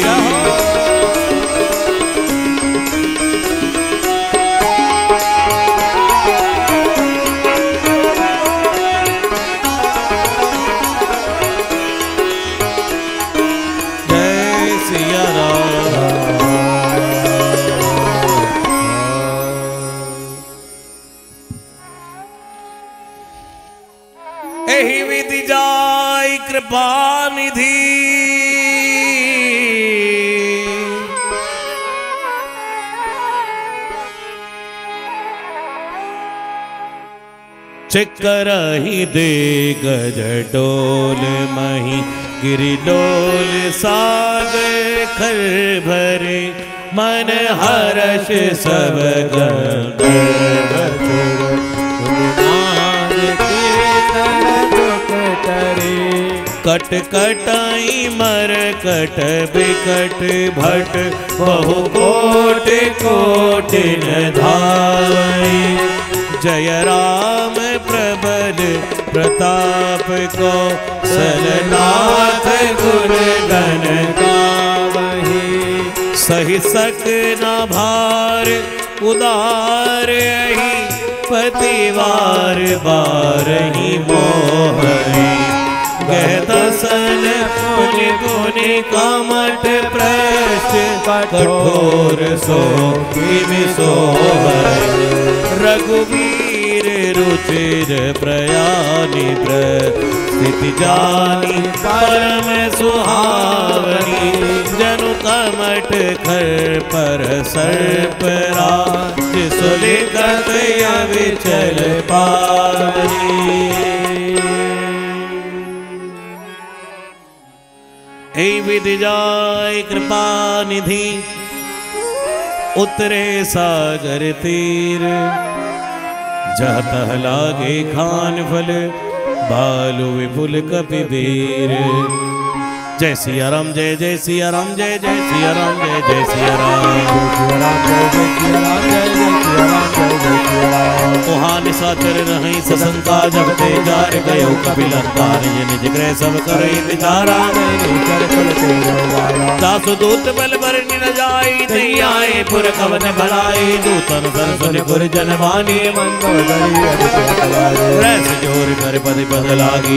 जय सिया राम। एहि विधि जाय कृपा निधि, चिकरहि दे गज डोल मही, गिरिडोल सागर खर भरे। मन हर्ष सब कट कटाई मर कट बिकट भट, बहु कोट कोट न धावै। जय राम प्रबल प्रताप को, सलनाथ गुण गण गावहि। सहि सकना भार उदार ही, पतिवार बारहि मोहै। गहदसन पुनि पुनि कामट प्रश्न, कठोर सो सोहै। रघुवीर रुचिर प्रयानि, प्रस्थिति जानी परम सुहावनी। जनु कमट खर पर सर्प राज, सुलिखत अविचल पावनी। ऐ विधि जाय कृपा निधि, उतरे सागर तीर। जह तह लागे खान फल, बालु विपुल कपिबीर। जय सिया राम जय जय सिया राम जय जय सिया राम जय जय सिया राम जय जय सिया राम जय जय सिया राम जय जय सिया राम। वहाँ निशाचर नहीं ससंका, जब ते जार गयो कपिलंका। निज निज गृह सब करई विचारा, दासु दूत बल बर न जाई। नहीं आए पुर कवन भलाई, दूतन सन सुन पुर जनवानी। रस जोर कर पद पद लागी,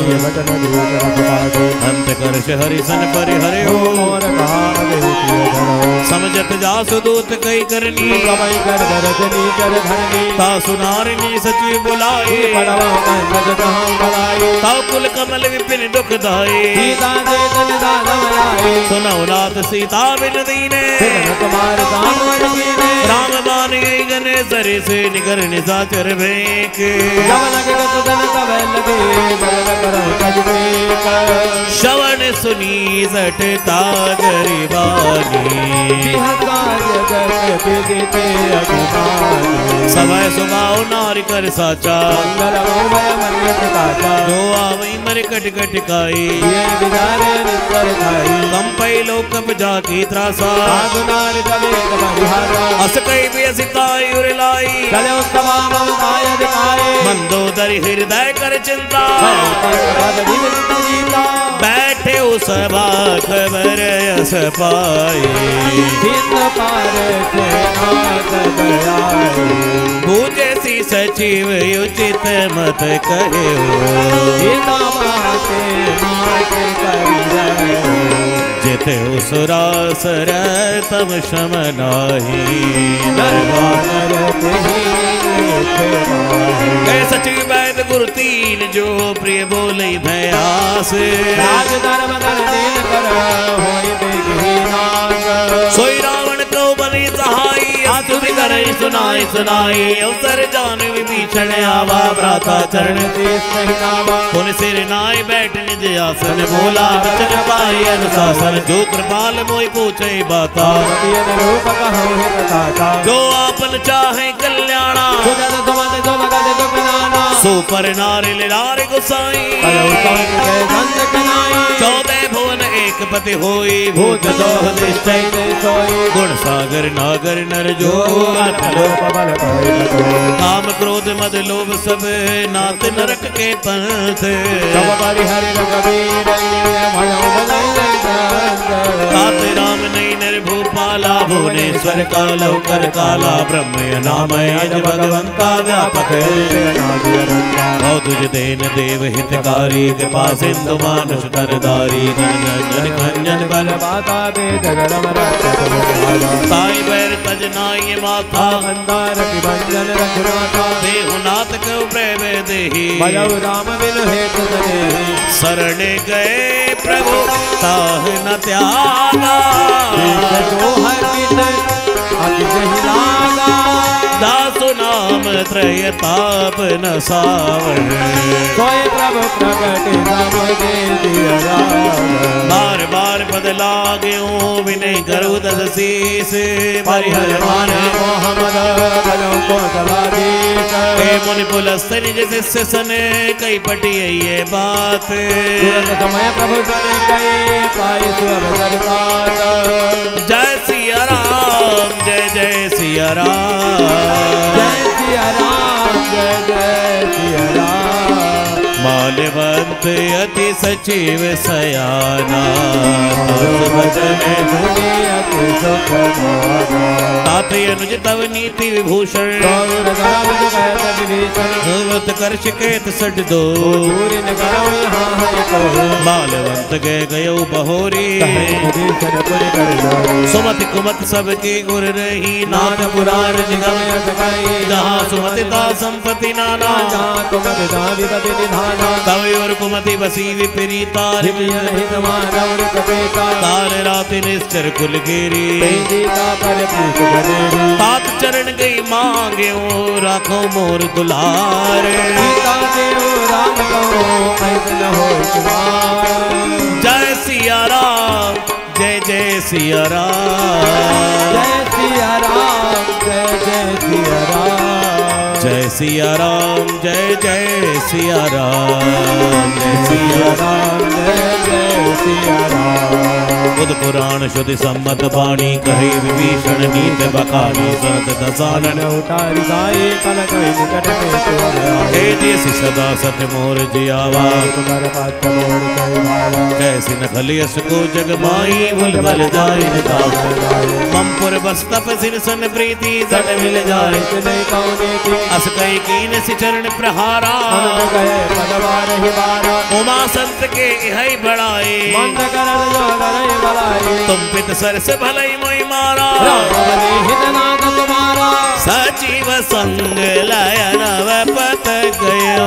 अंत कर हरि सन पर हरे हो। समझत जासु दूत कई करनी, कमाई कर धरनी कर धरनी। तासु नारिनी सची बुलाई, ताउ कुल कमल विपिन दुख दाई। सुनौ नाथ सीता बिन दीने, राम बाण गने सरे से निकर निशाचर भेंक। श्रवण सुनी सटता गरीबानी, भय पीते अभिमान समय सुभाव नारी कर साचा मंगल भय मन प्रकाशा जो आवई मर कट कट काई ये बिचारे निकर खाई कंपई लोक जा की त्रासा साधु नारी तवे कबिहारा अस कई भी असिताई उरलाई चले उस तमाम काय दिखाए मंदोदर हृदय कर चिंता बैठे उस सभा खबर यस पाए पूजे सी सचिव उचित मत कहे जिते उसुरासर तम शम नाही सचिव वैद गुरु तीन जो प्रिय बोले भयास सोई रावण को बनी सहाई स्तुति करे सुनाई सुनाई अवसर जान विभीषण आवा भ्राता चरण पुन सिर नाय बैठ निज आसन बोला वचन पाई अनुशासन जो कृपाल मोहि पूछे बाता जो आपन चाहे कल्याणा सो पर नारी लार गुसाई चौदह भुवन एक पति होई भूत दोह निश्चय गुण सागर नागर नर जो काम क्रोध मद लोभ सब नाथ नरक के पंथ तात राम नहीं नर भूपाला भुवनेश्वर कालो कर काला ब्रह्म नाम अज भगवंता व्यापक तुझ देन देव हितकारी कृपा सिंधु मानुष तरदारी गण खंजन बल माता वेद गरम साई बैर तज नाई माथा मंदार विभंजन रघुनाथा देहुनाथ को प्रेम देहि भयउ राम बिनु हेतु देहि शरण गए प्रभु ताह न त्यागा जो हर अति जहि लागा दासु नाम त्रय ताप न सावन कोई प्रभु प्रकट समझे दिया बार बार पद लाग्यो विनय करो दस शीस परिहर मान मोहम्मद बलो को सलादीस हे मुनि पुलस्त निज शिष्य सने कई पटी ये बात तुरंत समय प्रभु सने कई पाई सुअवसर पात जय सिया राम जय जय सिया राम जय सिया राम जय जय सिया राम माल्यवंत अति सचिव सयाना तात अनुज तव नीति विभूषण कर्ष केत सट दो मालवंत गए गयो बहोरी सुमति कुमत सबके गुर रही नाथ पुराण निगम जहाँ सुमति ता संपत्ति नाना तव और कुमति बसी विपरी तार तार रात निश्चर कुल गिरी तात चरण गई मांगे राखो मोर दुलार जय सिया राम जय जय सिया राम जय सिया राम जय जय सिया राम जय सिया राम जय जय सिया राम जय सिया राम जय जय सिया राम बुध पुराण शुद्ध सम्मत बाणी कही विभीषण नीत बखानी सत दसानन उतारी साई कल कई निकट में हे जैसी सदा सत मोर जियावा तुम्हारे पास मोर कई भावा कैसे न खलियस को जग माई भूल भल जाए ममपुर बस तप सिर सन प्रीति सट मिल जाए नहीं कौने की अस कई कीन सि चरण प्रहारा गए पदवार ही बारा उमा संत के यही बड़ाई मंद करन जो करे बड़ाई तुम पित सरस भलई मोई मारा हितनाथ तुम्हारा सचिव संग लयन पत गयो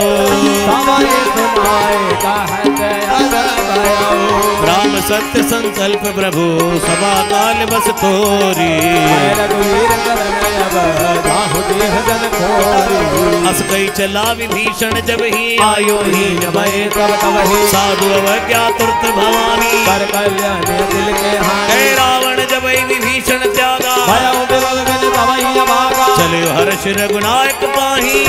राम सत्य संकल्प प्रभु सभा काल बस तोरी अस कई चला विभीषण जब ही आयो ही साधु अवज्ञा तुरत भवानी कर कल्याण दिल के हानि रावण जब विभीषण त्यागा चले हर्ष रघुनायक पाही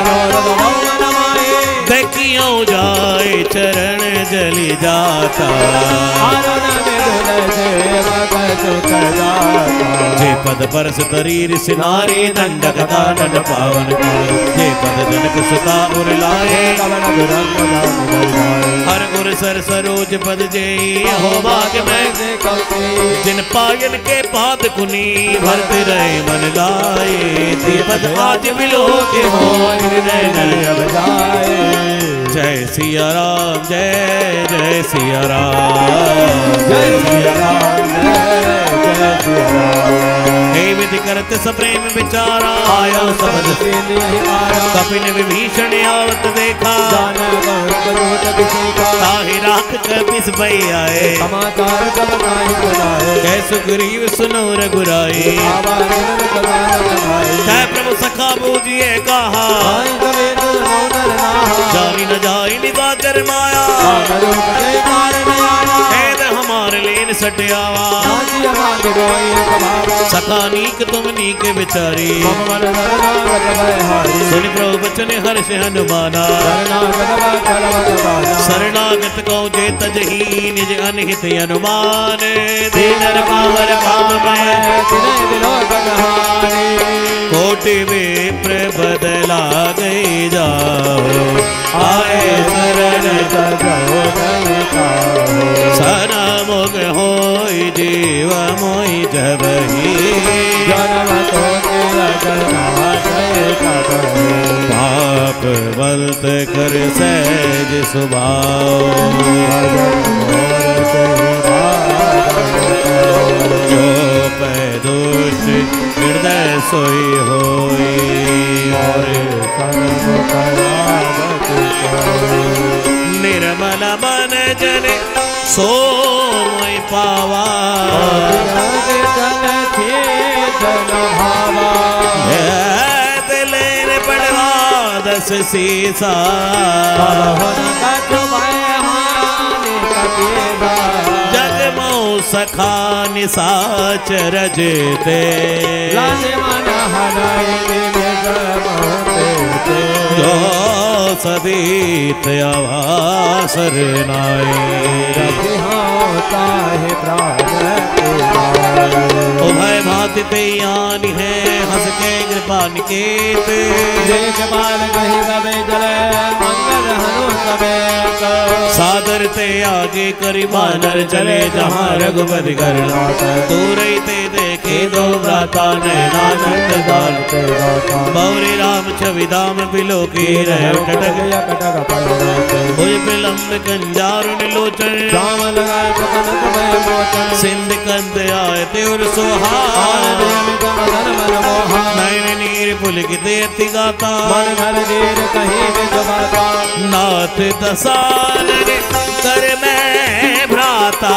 देखियो जाए चरण जली जाता जे पद परस तरीर सिनारी दंडक दानन पावन जे पद जनक सुता उर लाए हर गुर सर सरोज पद जेई हो भाग्य में जिन पायन के पाद कुनी भरते रहे मन लाए ते पद आज बिलो के हो अब जाए। जय सिया राम जय जय सिया राम जय सिया राम जय सिया राम। हे विधि करत सप्रेम विचारा आया सबद कपिन विभीषण आवत देखा ताहि राख कपिस भई आए समाचार सब नाही सुनाए कै सुग्रीव सुनो रघुराई कै प्रभु सखा बूझिए कहा जानी न जाई निगाकर माया हमारे लेन सटियावा सखा नीक तुम नीक विचारी सुन प्रभु बचन हर्ष हनुमाना शरणागत को जे तजही निज अनहित अनुमान दीनर पावर काम कोटि विप्र बदला गई जाओ आए शरण सना मुग होई जीव मोई जबही पाप बलत कर सहज सुभाव जो पै दोष हृदय सोई होई निर्मल मन जन सो मोई पावा दिलेर पड़वा दस सीसा जगमो सखा निसाच रजते जो सदीत आवासर नाई उभय भाति ते यान है हंस के कृपा निकेत सादर ते आगे करी बानर चले जहाँ रघुपति कर दूर ते देखे दो भ्राता नैनानंद दान बौरी राम छवि दाम बिलो की रह भुज विलम्ब कंजारुन लोचन सिंध कंद आए त्योर सुहार नैन नीर पुलकित अति गाता नाथ दसान कर मैं भ्राता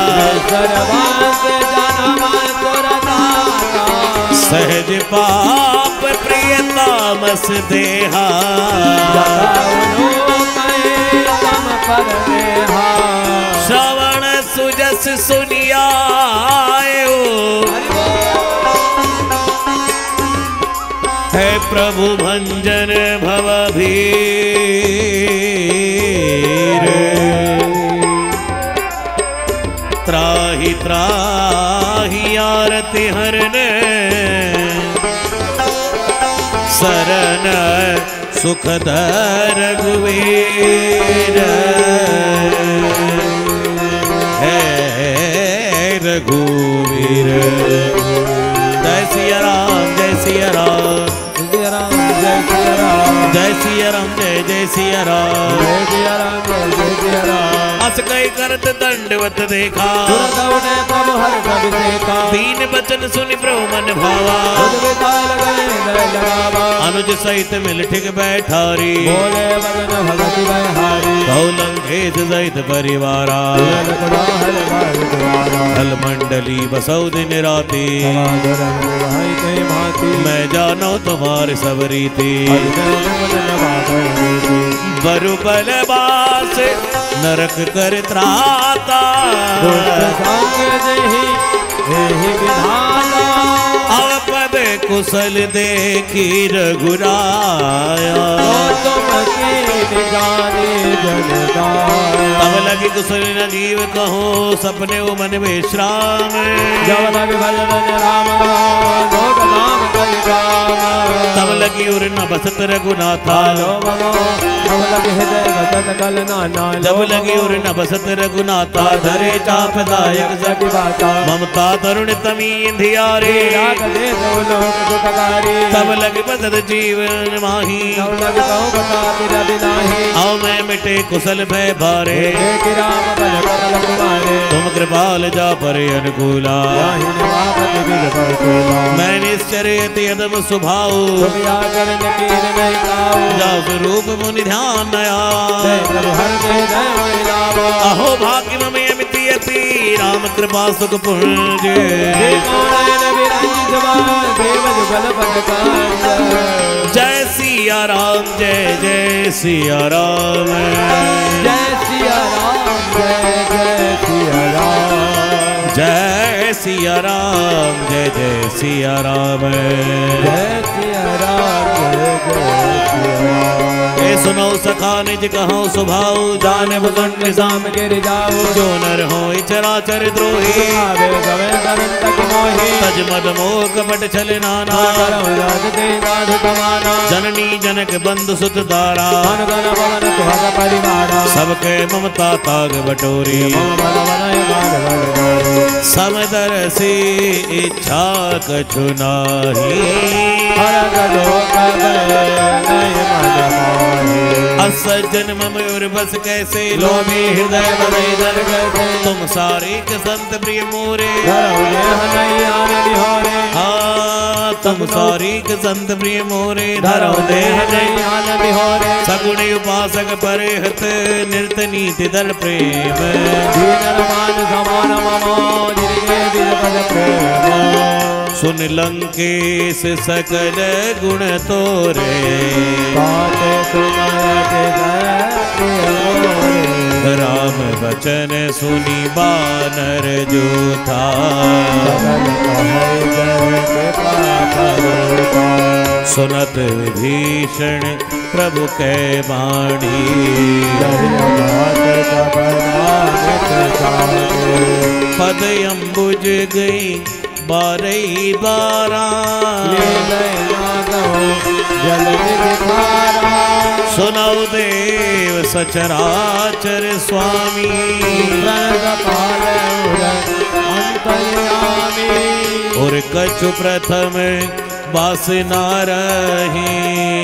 सहज पाप प्रियतामस देहा श्रवण सुजस सुनियायो है प्रभु भंजन भव भीर त्राहि त्राहि आरति हरन शरण सुखद रघुवीर है रघुवीर। जय सिया राम जय सिया राम जय सिया राम जय जय सिया राम अस कई करत दंडवत देखा दीन बचन सुनि प्रभु मन भावा अनुज सहित मिल ठिक बैठारी लंघेश सहित परिवारा हल मंडली बसौ दिन राती मैं जानो तुम्हारे सब रीति बरु बलबास नरक कर त्राता अवपद कुशल देखी रघुराया। तब लगी कुशल न जीव कहो सपने वो मन विश्राम। जब लगी भजन राम लोक नाम कलि काम। तब लगी उर न बसत रघुनाथा। तब लगी हृदय बसत कल नाना। जब लगी उर न बसत रघुनाथा धरे चाप दायक सखी बाता। ममता तरुण तमी धियारे। तब लग बसत जीवन माही। तब लग कहूँ बता तेरा बिनाही। आओ मैं मिटे कुशल भय भारे। राम बल बल कुमारे। तुम कृपाल जा पर अनुकूला। मैं निश्चरित यदम सुभाऊ। जा स्वरूप मुनि ध्यान नया। अहो भाग्य मम अमिति अति राम कृपा सुख पुंज। जय सिया राम जय जय सिया राम। जय सिया राम जय जय सिया राम। जय सिया राम जय जय सिया राम। जय सिया राम जय जय सिया राम। ए सुनो सखा निज कहो सुभाऊ। जाने भुजंग साम गिर जाओ। जो नर हो चराचर द्रोही। तज मद मोह कपट छल नाना। जननी जनक बंधु सुत दारा। सबके ममता ताग बटोरी। समदरसी इच्छा कछु नाही। अस जन्म मयूर बस कैसे लोभी हृदय बदल कैसे। तुम सारे के संत प्रिय मोरे। हाँ तुम सारी के संत प्रिय मोरे। धरो देह सगुण उपासक परिहत नृत नीति दल प्रेम। सुन लंकेश सकल गुण तोरे। राम बचन सुनी बानर जो था। सुनत विभीषण प्रभु कै वाणी। पद अम्बुज गई बारई बारा। सुनौ देव सचराचर स्वामी। और कछु प्रथम बास न रही।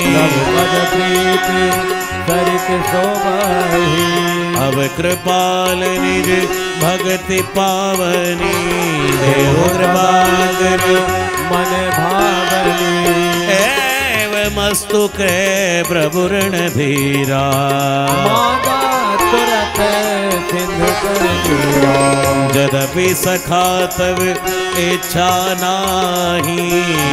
अब कृपाल निज भगति पावनी। देव कृपाकर मन भावनी। एव मस्तु के प्रभु ऋण धीरा। जदपि सखा तब इच्छा नाही।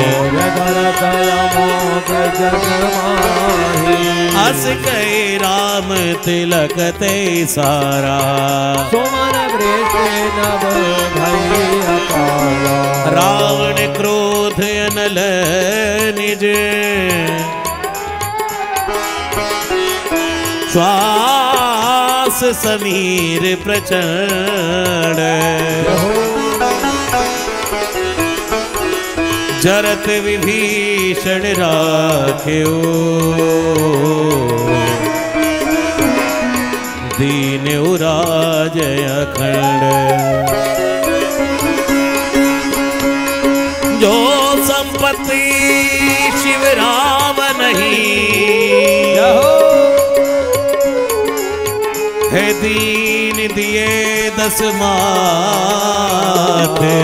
हस कई राम तिलक ते सारा। रावण क्रोध अनल निज। श्वास समीर प्रचंड। जरत विभीषण राख्यो। दीन उराजय अखंड। जो संपत्ति शिव राम नहीं। है दीन दिए दस माथे।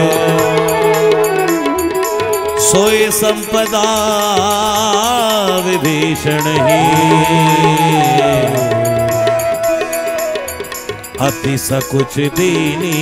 सोई संपदा विभीषण ही। अति सकुच दीनी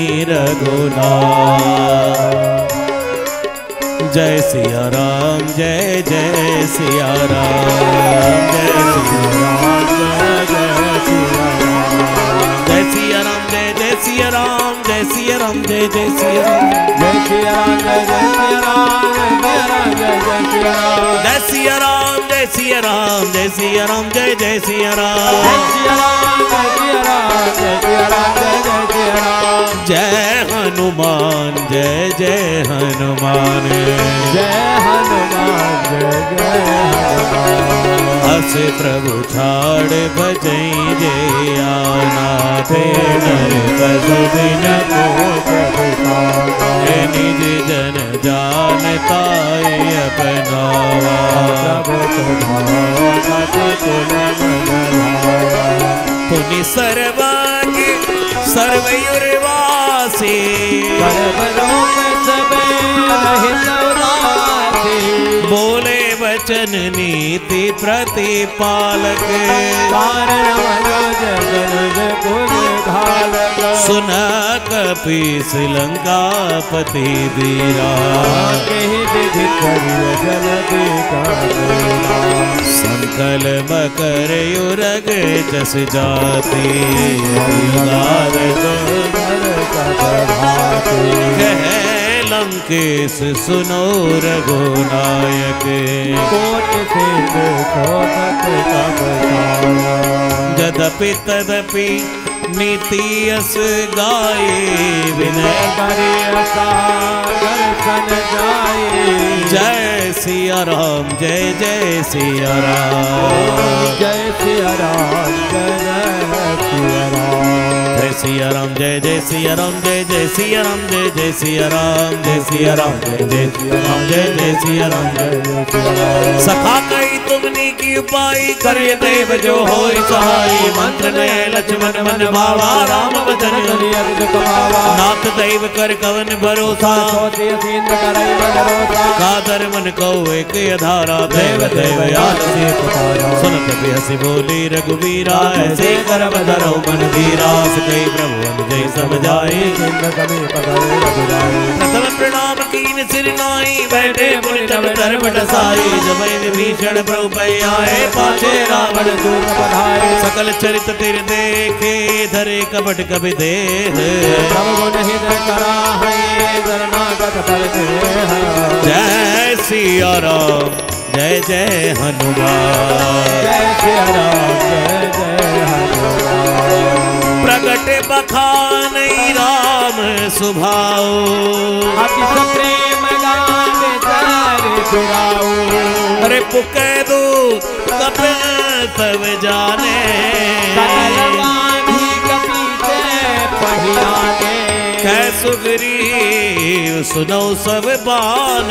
रघुनाथ। जय सिया राम जय जय सिया राम। जय सिया राम जय जय सिया राम। जय सिया राम जय जय सिया राम। जय जय सिया राम जय जय सिया राम जय सिया राम जय जय सिया राम जय सिया राम जय सिया राम जय सिया राम जय जय सिया राम जय सिया राम जय हनुमान जय जय हनुमान जय हनुमान जय जय हनुमान हस प्रभु छाड़ भजई जय आना नर बसु बिन निज जन जानताय अपनावा पुनि सर्वांगी सर्वयुर्वासी बोले वचन नीति प्रतिपालक सुन कपीस लंकापति वीरा संकल मकर युरग जस जाति कह लंकेश सुनो रघुनायक जदपि तदपि नीति यस गाये विनय जय सिया राम जय जय सिया राम जय सिया राम जय सिया राम जय सिया राम जय जय सिया राम जय जय सिया राम जय जय सिया राम जय सिया राम जय जय सिया राम जय जय सिया राम जय सखा कई तुमने की उपाय करे देव जो होय सहाय मंत्र नय लक्ष्मण मन भावा राम वचन नाथ दैव कर कवन भरोसा कादर मन को एक अधारा देव देव याद से पुकारा सुनत बिहसी बोली रघुवीरा ऐसे कर बधरो मन धीरा कई प्रभु जय सब जाए प्रथम प्रणाम कीन सिर नाई बैठे मुनि तब धर्म डसाई जब विभीषण प्रभु पै आए पाछे रावण दूत पधारे सकल चरित तिर देखे धरे कपट कवि देह जय सिया राम जय जय हनुमान जय सिया राम जय जय हनुमान प्रगट बखान राम सुभाओ अति प्रेम गान चर अरे पुके दो कपे तब जाने कै सुग्रीव सुनो सब बान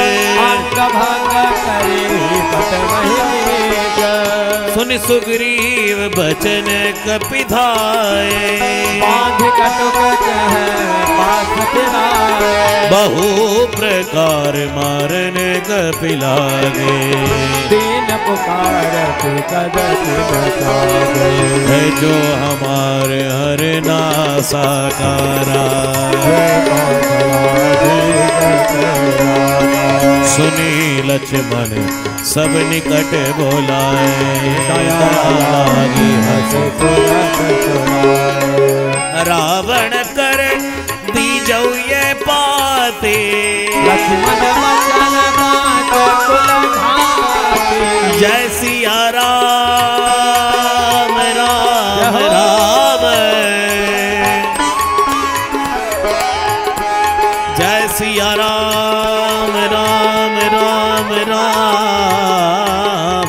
सुन सुग्रीव बचन कपिधाए बहु प्रकार मारन कपिलागे दीन पुकार है जो हमारे हर नासा कारा सुनी लक्ष्मण सब निकट बोलाए रावण कर दी जाऊ ये पाते लक्ष्मण जय सिया राम राम राम जय सिया राम राम राम राम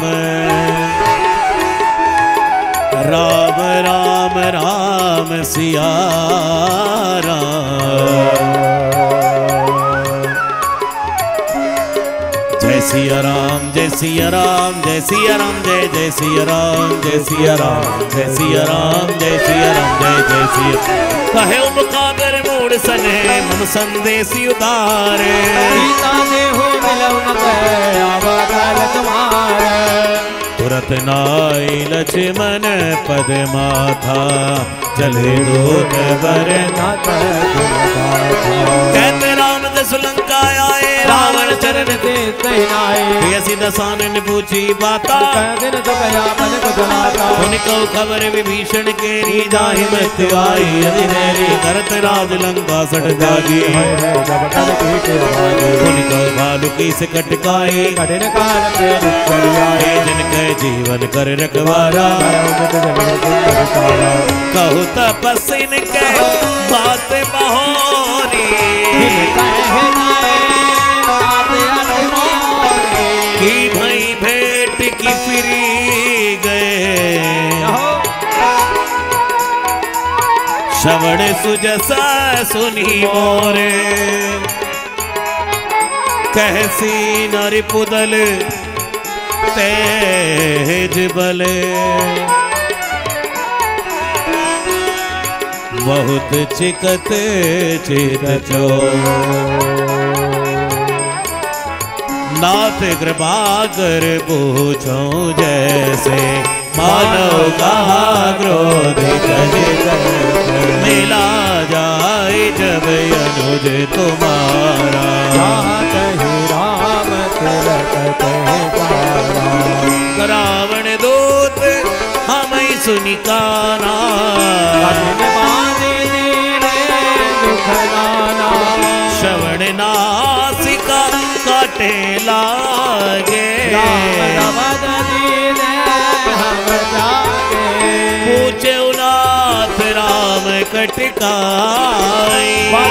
राम राम राम सिया राम जय सिया राम जय सिया राम जय सिया राम जय जय सिया राम जय सिया राम जय सिया राम जय सिया राम जय जय सिया कहे मुकादर मोड़ सने मम संदेशी उतारे तुरत नाई लक्ष्मण पद माथा चले दूत बर कहते राम दस लंका आए राम रावण चरण ते कहनाए ऐसी दसान ने पूछी बाता कहन तो कया मन को जलाता उनको खबर विभीषण के री जाहि मृत्यु आई अधिनेरी करत राज लंका सट जागी है है जब कल के भागे उनको भालू की से कटकाए कठिन काल पे चलिया जिनके जीवन कर रखवारा कहु तपस्विन के बात बहोरी की भई भेंट की फिरी गए श्रवण सुजसा सुनी मोरे कहसी नारी पुदल तेज बले बहुत चिकत चित चो नाथ कृपा कर पूछो जैसे मानव का क्रोध मिला जाए जब अनुज तुम्हारा राम तिलक रावण दूत हमें सुनिकाना श्रवण नासिका काटे लागे पूछे उनाथ राम कटकाई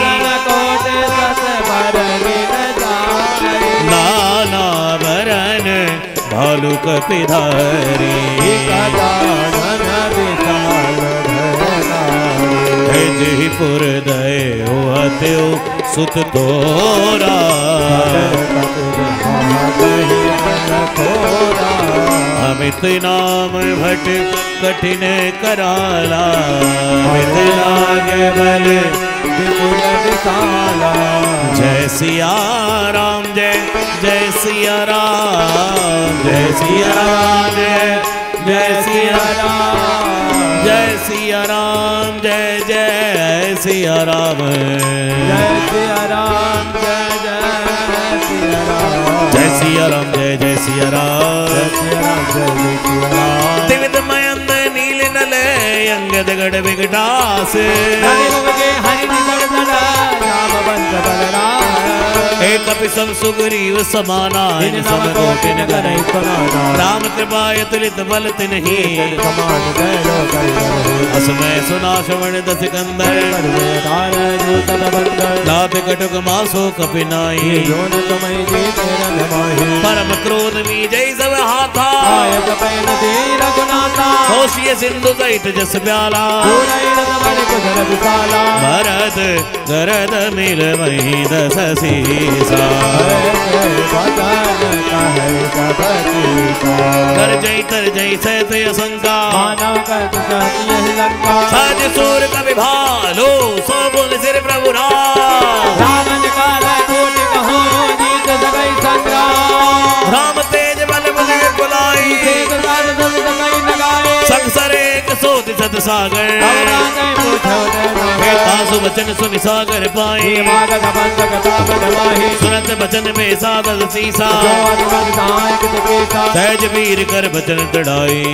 नाना भरन भालू कपिधारी पुर दय हो सुत तोरा अमित नाम भट कठिन कराला अमित लागे बल जय सिया राम जय जय सिया राम जय सिया राम जय जय सिया राम जय सिया राम जय जय सिया राम जय सिया राम जय जय सिया राम जय सिया राम जय जय सिया राम दिविद मयंद नील नल अंगद गढ़ विकटास एक कपिसम सुग्रीव समाना इन सब कोटिन करई सुनाना राम कृपाय तुलित बल तिन्हि असमय सुना श्रवण दस कंदर लाभ कटुक मासो कपिनाई परम क्रोध मी जय सब हाथा होशिय सिंधु सहित जस प्याला भरत गरद मिल वही दस सीसा कर जय कर जय सहत असंका सज सूर कवि भालो सो बोल सिर प्रभु राम तेज बल बल बुलाई संसरे सोत सत सागर तासु बचन सुनि सागर पाए सुनत बचन में सादल सीसा सहज वीर कर बचन चढ़ाई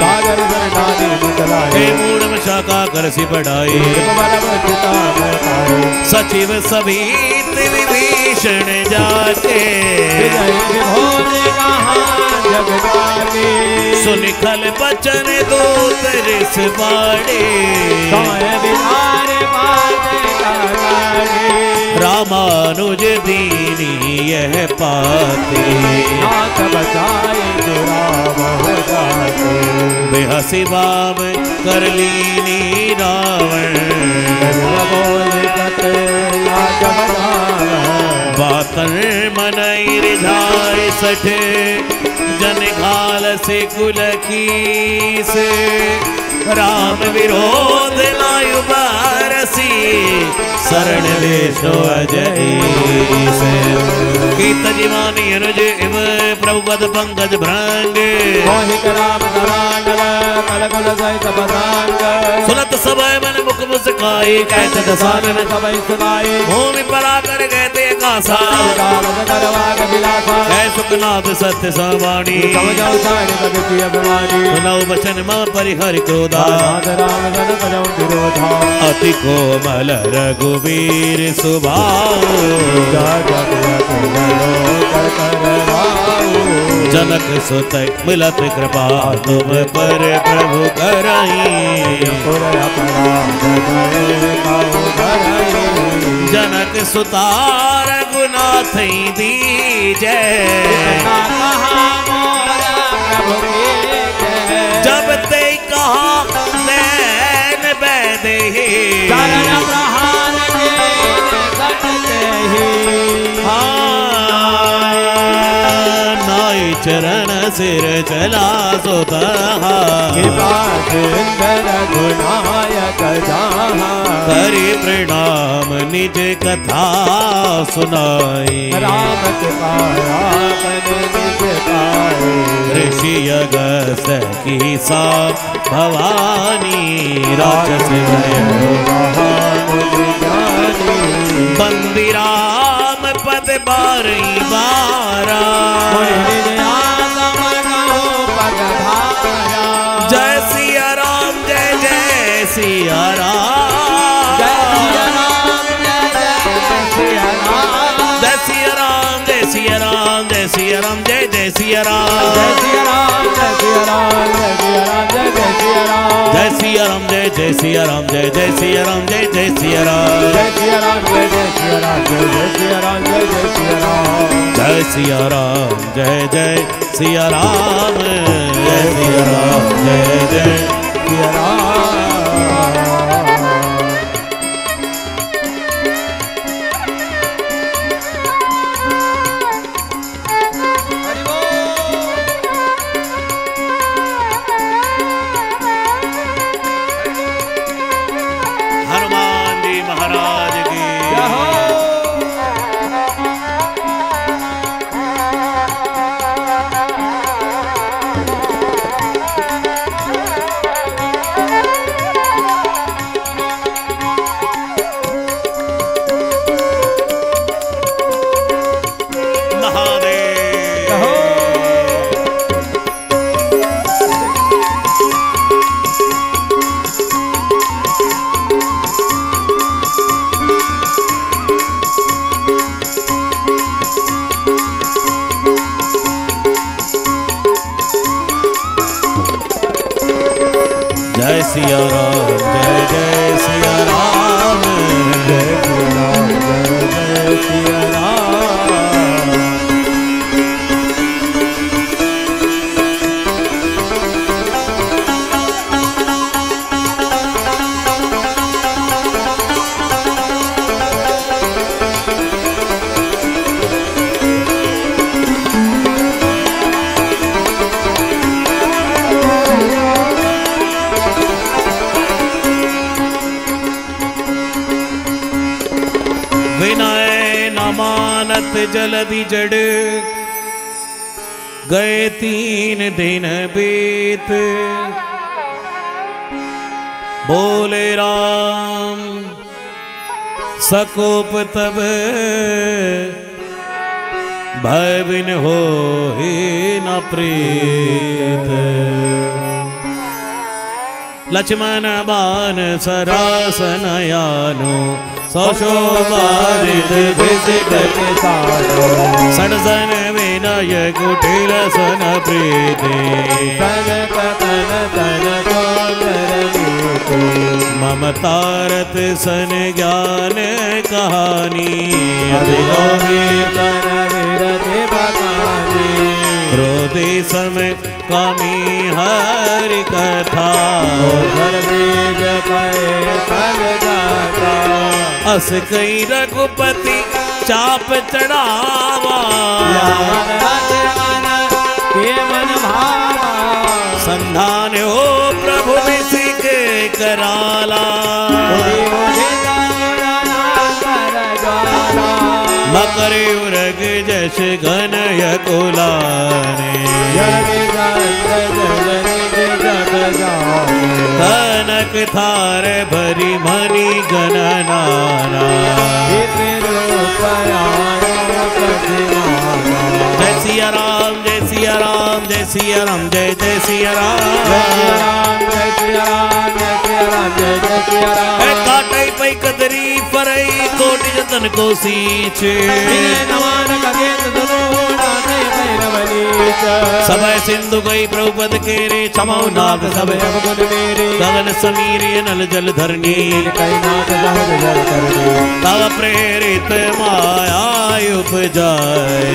मूढ़ शाखा कर सी पढ़ाई सचिव सभीत विभीषण जाके सुन खल बचन दूत रिस बाड़े रामानुज दीनी यह पाते बेहसी बाम कर लीनी रावण बातन मनई रिझाए सठ जन घाल से कुल की से राम विरोध नायु बारसी शरण वेशो अजय कीत जीवानी अनुज इव प्रभु पद पंकज भ्रंग मोहित राम करांगल कलकुल सहित पदांग सुनत सबय मन मुख मुस्काई कहत दसानन सबई सुनाई भूमि पराकर कहते कासा करवाग विलासा है सुखनाथ सत्य सवाणी समझाओ सारे कभी अभिमानी सुनाओ बचन मम परिहरि क्रोधा राम जन कजौ विरोधा अति कोमल रघुवीर सुभाव जनक सुत मिलत कृपा तुम पर प्रभु कराई जनक सुता रघुनाथ दीजय जब ते कहा नैन बैदे चरण सिर चला सोता रघुनायक करी प्रणाम निज कथा सुनाई राम ऋषि अगस की सा भवानी राक्षस बंदी राम पद बारी बारा जय सिया राम जय जय सिया राम जय सिया राम जय सिया राम जय सिया राम जय सिया राम जय जय सिया राम जय सिया राम जय सिया राम जय सिया राम जय जय सिया राम जय जय सिया राम जय जय सिया राम जय सिया राम जय जय सिया राम जय जय सिया राम जय जय सिया राम जय सिया राम जय जय सिया राम जय सिया राम जय जय सिया राम हनुमान जी महाराज की जय सिया राम जय जय सिया राम जय सिया राम जय जय सिया राम विनय न मानत जलधि जड़ गए तीन दिन बीत बोले राम सकोप तब भय बिन हो ही न प्रीत लक्ष्मण बान सरासन यानो सौशोभारित सड़सन विनय कुटिल सन प्रीति ममतारत सन ज्ञान कहानी क्रोधे समय कामी हरि कथा अस कई रघुपति चाप चढ़ावा संधान हो प्रभु विषि ज्वाला मकर उरग जश घन यकुलाने कनक थार भरी मणि गणनाना जय सिया राम जय सिया राम जय सिया राम जय जय सिया राम जय सिया राम जय सिया राम जय जय सिया राम काटई पई कदरी परई कोटि जतन को सींचे नवान कगेत समय सिंधु गई प्रभुपद के रे क्षमो नाग सब अवगुण मेरे गगन समीरे नल जल धरनी तव प्रेरित माया उपजाए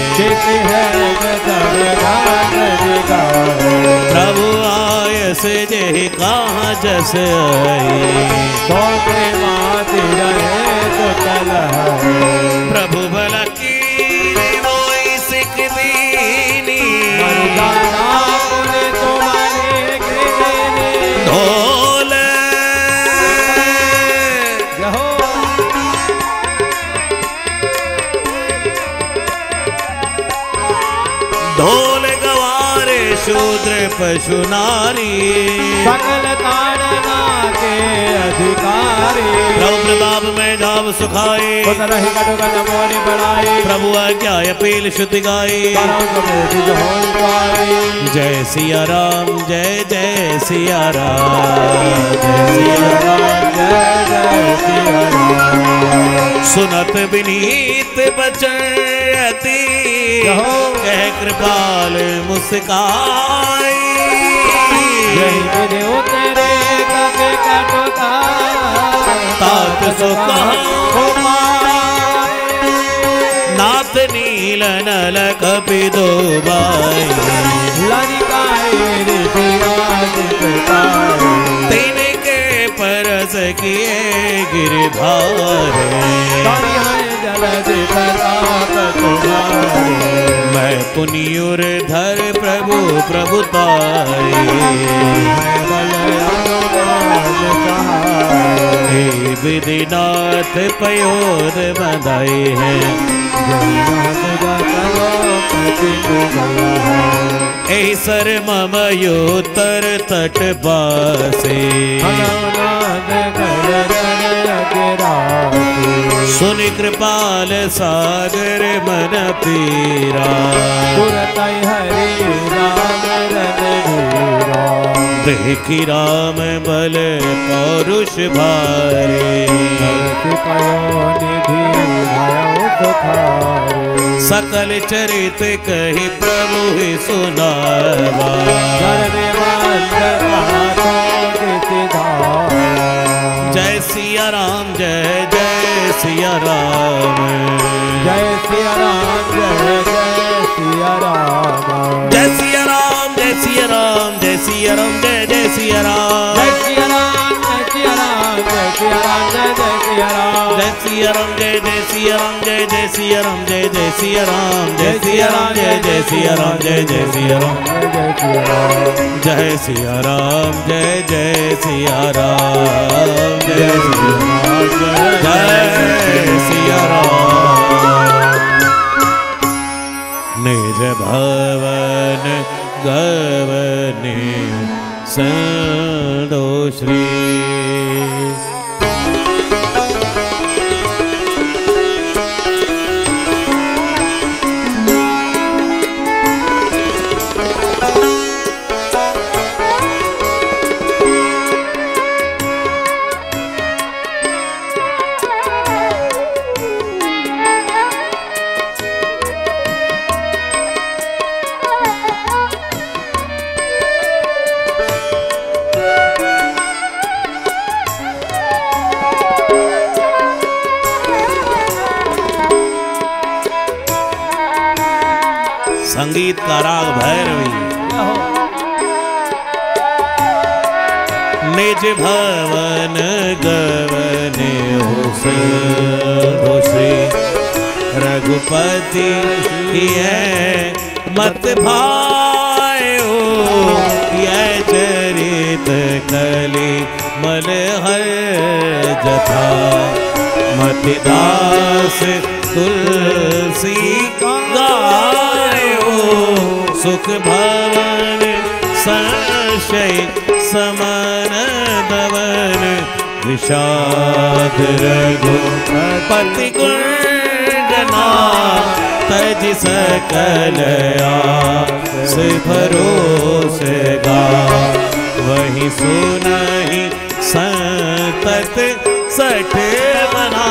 प्रभु आय से जे कहाँ जस प्रभु बल की मोई सिख दीनी ढोल ढोल गवारे शूद्र पशु नारी सकल ताड़ना के अधिकारी प्रभु प्रताप में जाव सुखाए प्रभु आज्ञा अपील शुद्धि गाए जय सिया राम जय जय सिया राम जय सिया राम जय जय सिया राम सुनत विनीत बचयति कह कृपाल मुस्काई तात सो नाथ नील नल कपि दो बाई तीन के परस किए गिरधारे मैं पुनियुर धर प्रभु प्रभुताई हे विधिनाथ पयोद बधाई है ऐसर मम योतर तट बासे सुनि कृपाल सागर मन पीरा देखी राम बल पौरुष भारे सकल चरित कही प्रभु ही सुनावा जय सिया राम जय जय सिया राम जय सिया राम जय जय सिया राम जय सिया राम जय सिया राम जय सिया राम जय जय सिया राम जय सिया राम जय सिया राम जय सिया राम जय जय सिया राम जय सिया राम जय जय सिया राम जय जय सिया राम जय जय सिया राम जय सिया राम जय जय सिया राम जय जय सिया राम जय सिया राम जय जय सिया राम जय सिया राम निज भवन गवने संदो श्री संगीत का राग भैरवी निज भवन गवने हो श्री रघुपति मत भायो यह चरित कली कमल है जथा मतिदास तुलसी गायो सुख भवन संशय समन दवन विषाद रघुपति गुणगना तज सकल आस भरोसे गा वही सुनहि संतत सठ मना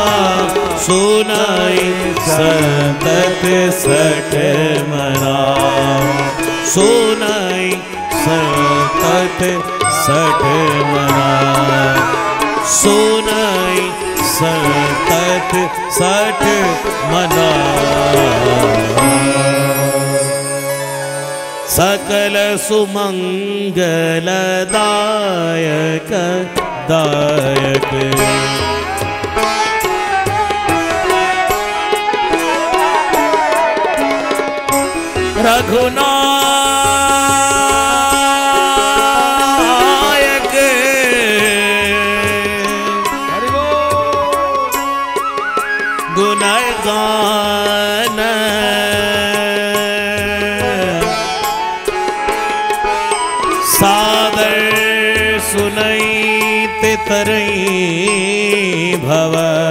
सुनाई संतत सठ मना सुनाई संतत सठ मना सुनाई संतत सठ मना सकल सुमंगलदायक दायक रघुनायक गुणगान सादर सुनई ते तरई भव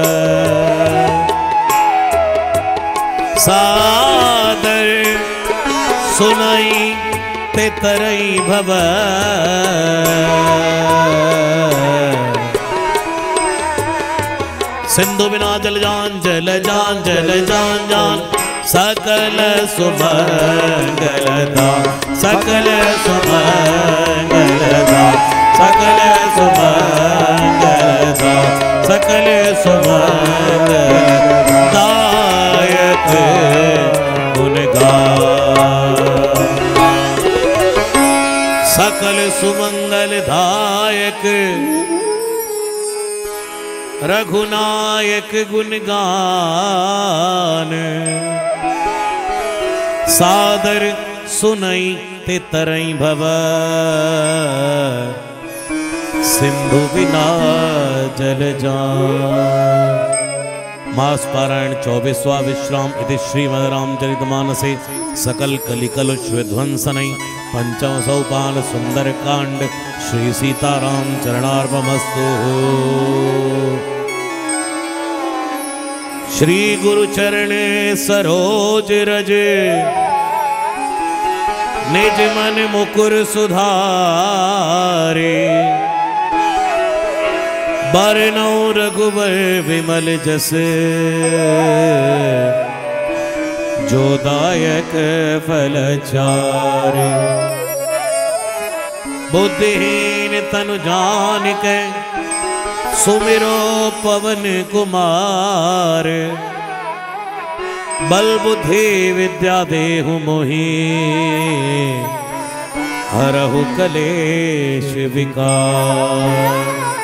सादर सुनई ते तरई भव सिंधु बिना जल जान जल जान जल जान जान सकल सुमंगलदा सकल सुमंगलदा सकल सुमंगलदा सकल सुमंगलदायक गुणगान सकल सुमंगलदायक रघुनायक गुणगान सादर सुनई ते तरई भव सिंधु बिना जल जान। मास पारायण चौबीसवा विश्राम इति श्रीमद् रामचरितमानसे सकल कलिकलुष विध्वंसनै पंचम सोपान सुंदर कांड श्री सीताराम चरणार्पणमस्तु। श्री गुरु चरणे सरोज रज निज मन मुकुर सुधारे बरनौ रघुवर विमल जस जो दायक फल चारे। बुद्धिहीन तनु जानिकै सुमिरो पवन कुमार बल बुद्धि विद्या देहु मोहि हरहु कलेश विकार।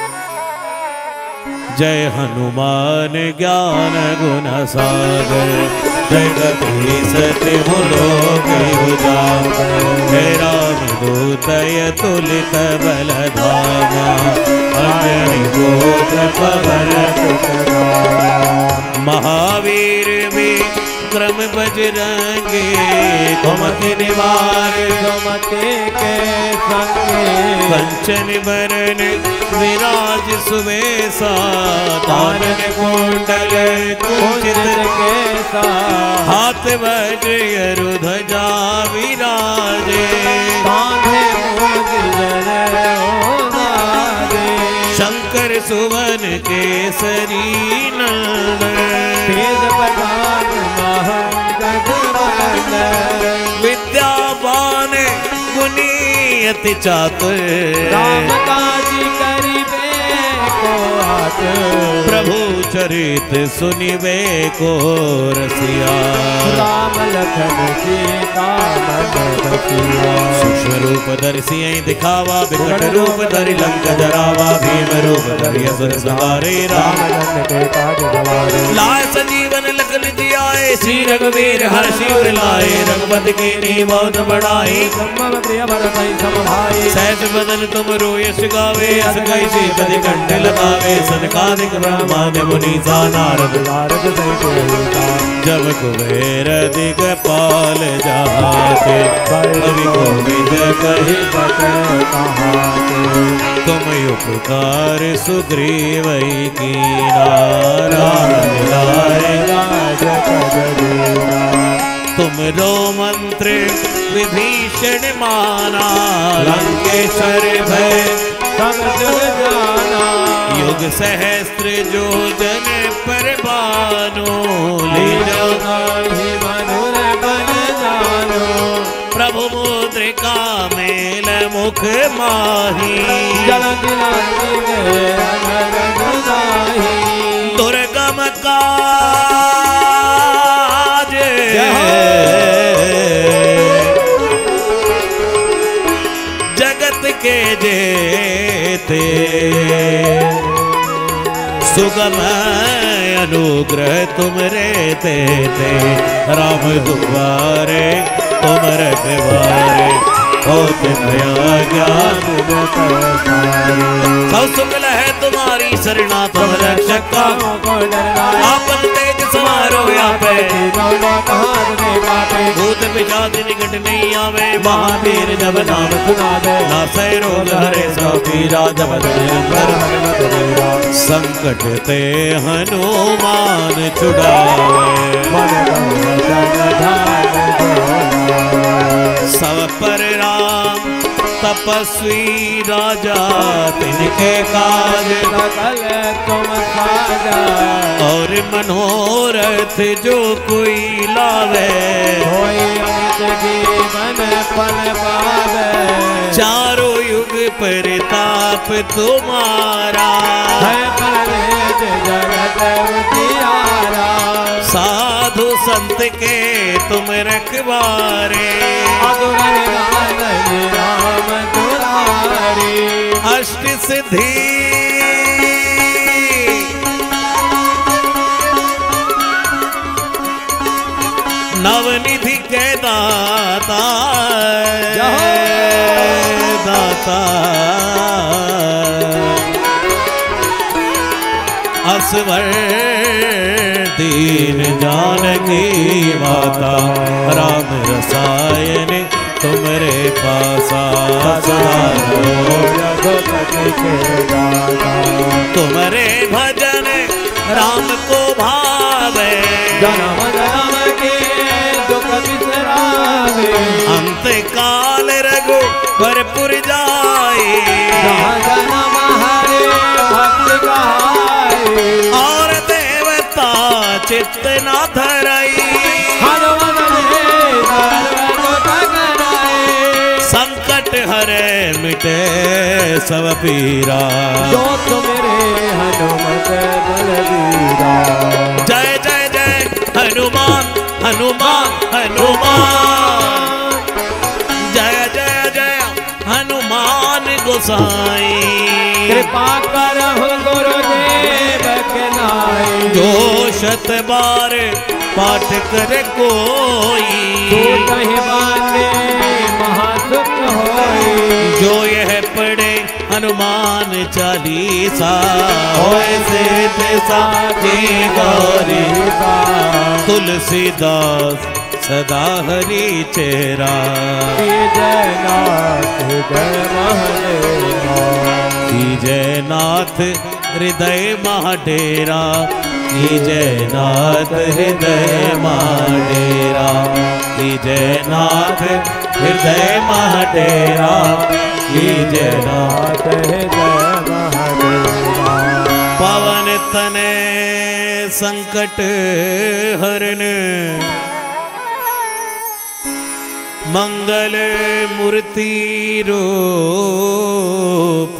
जय हनुमान ज्ञान गुण सागर जय कपीस तिहु लोक उजागर। जय राम दूतय तुलित बल धामा अंजनी पुत्र पवन सुत नामा। महावीर विक्रम बजरंगी कुमति निवार सुमति के संगे। कंचन बरन विराज सुवेशा कानन कुंडल कुंचित केसा। हाथ वज्र ध्वजा विराजे कांधे मूज जनेऊ। शंकर सुवन केसरी नंदन तेज प्रताप महागण। विद्यावान गुणी अति चातुर राम काज करिबे को आतुर। प्रभु चरित सुनिबे को रसिया राम लखन सीता मन बसिया। विश्वरूप धरि सियहि दिखावा, विकट रूप धरि लंक जरावा, भीम रूप धरि असुर संहारे, रामचंद्र के काज सवारे। लाए संजीवन लखन जियाए, श्री रघुवीर हर्षि उर लाए, रघुपति के नीव बहुत बढ़ाई, सहज बदन तुम रोयस गावे, अस कहि श्रीपति कंठ लगावे, सनकादिक ब्रह्मादि मुनीसा नारद नारद सहित जब कुबेर दिगपाल जाते, कवि गोविंद कहि तुम उपकार सुग्रीव कीना, राम मिलाए तुम रो मंत्र विभीषण माना, लंकेश्वर भय सब जग जाना, युग सहस्त्र जो जन पर बानो, लीलो मनुर बन जानो, प्रभु मुद्रिका मेल मुख माही, दुर्गम काज जगत के जेते, सुगम अनुग्रह तुम रे ते, राम दुआरे तुम रखवारे, होत भया ज्ञान सब सुकल है तुम्हारी शरणा, तुम रक्षक का आपन तेज समारो आपे, भूत पिशाच निकट नहीं आवे, महावीर जब नाम सुनावे, नासै रोग हरे सब पीरा, जब अंदर संकट ते हनुमान छुड़ावे, सब पर राम तपस्वी राजा, तिनके काज सकल तुम साजा, और मनोरथ जो कोई लावे, होय अमित जीवन फल पावे, चारों युग प्रताप तुम्हारा, है प्रलय जगत उजियारा, साधु संत के तुम रखवारे, राम दुलारे, अष्ट सिद्धि नवनिधि के दाता, दाता असवर दीन जानकी माता, राम रसायन तुमरे पासा, तुम्हारे भजन राम को भावे, जन्म जन्म के दुख बिसरावे, अंत काल रघु भरपुर जाए, जन्म हरे भक्त गाए, और देवता चित्त न धराई, संकट हरे मिटे सब पीरा, जो तुमरे हनुमत बलवीरा, जय जय जय हनुमान हनुमान हनुमान, जय जय जय हनुमान गोसाई, कृपा करहु गुरुदेव के नाई, जो शत बार पाठ कर कोई, तो कहीं बाटे महासुख होई, जो यह पढ़े हनुमान चालीसा, होए सिद्ध साची गौरीसा, तुलसीदास सदा हरि चेरा, जय नाथ जय महादेवा, जय नाथ हृदय महाडेरा, जय नाथ हृदय महाडेरा, जय नाथ हृदय महाडेरा, जय नाथ हृदय महाडेरा, पवन तने संकट हरन, मंगल मूर्ति रूप,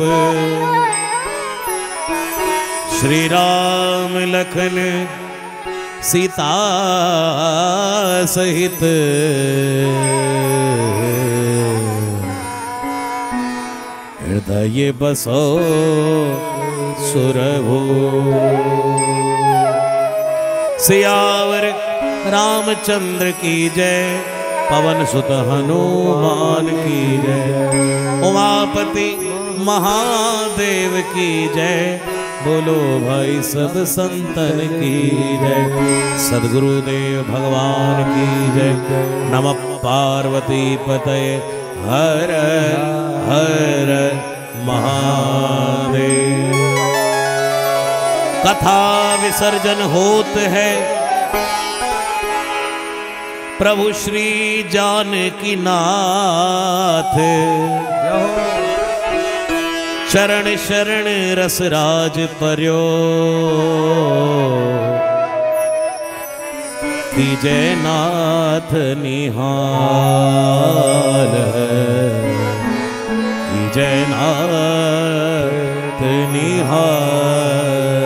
श्री राम लखन सीता सहित भय बसो सुरभो। सियावर रामचंद्र की जय, पवन सुत हनुमान की जय, उमापति महादेव की जय, बोलो भाई सब संतन की जय, सद्गुरुदेव भगवान की जय। नमः पार्वती पतये हर हर महादेव। कथा विसर्जन होत है प्रभु श्री जानकी नाथ, शरण शरण रसराज पर्यो, कीजय नाथ निहाल, कीजय नाथ निहाल।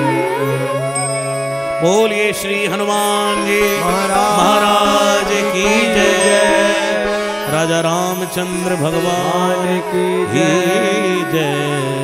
बोलिए श्री हनुमान जी महाराज की जय, राजा रामचंद्र भगवान की जय।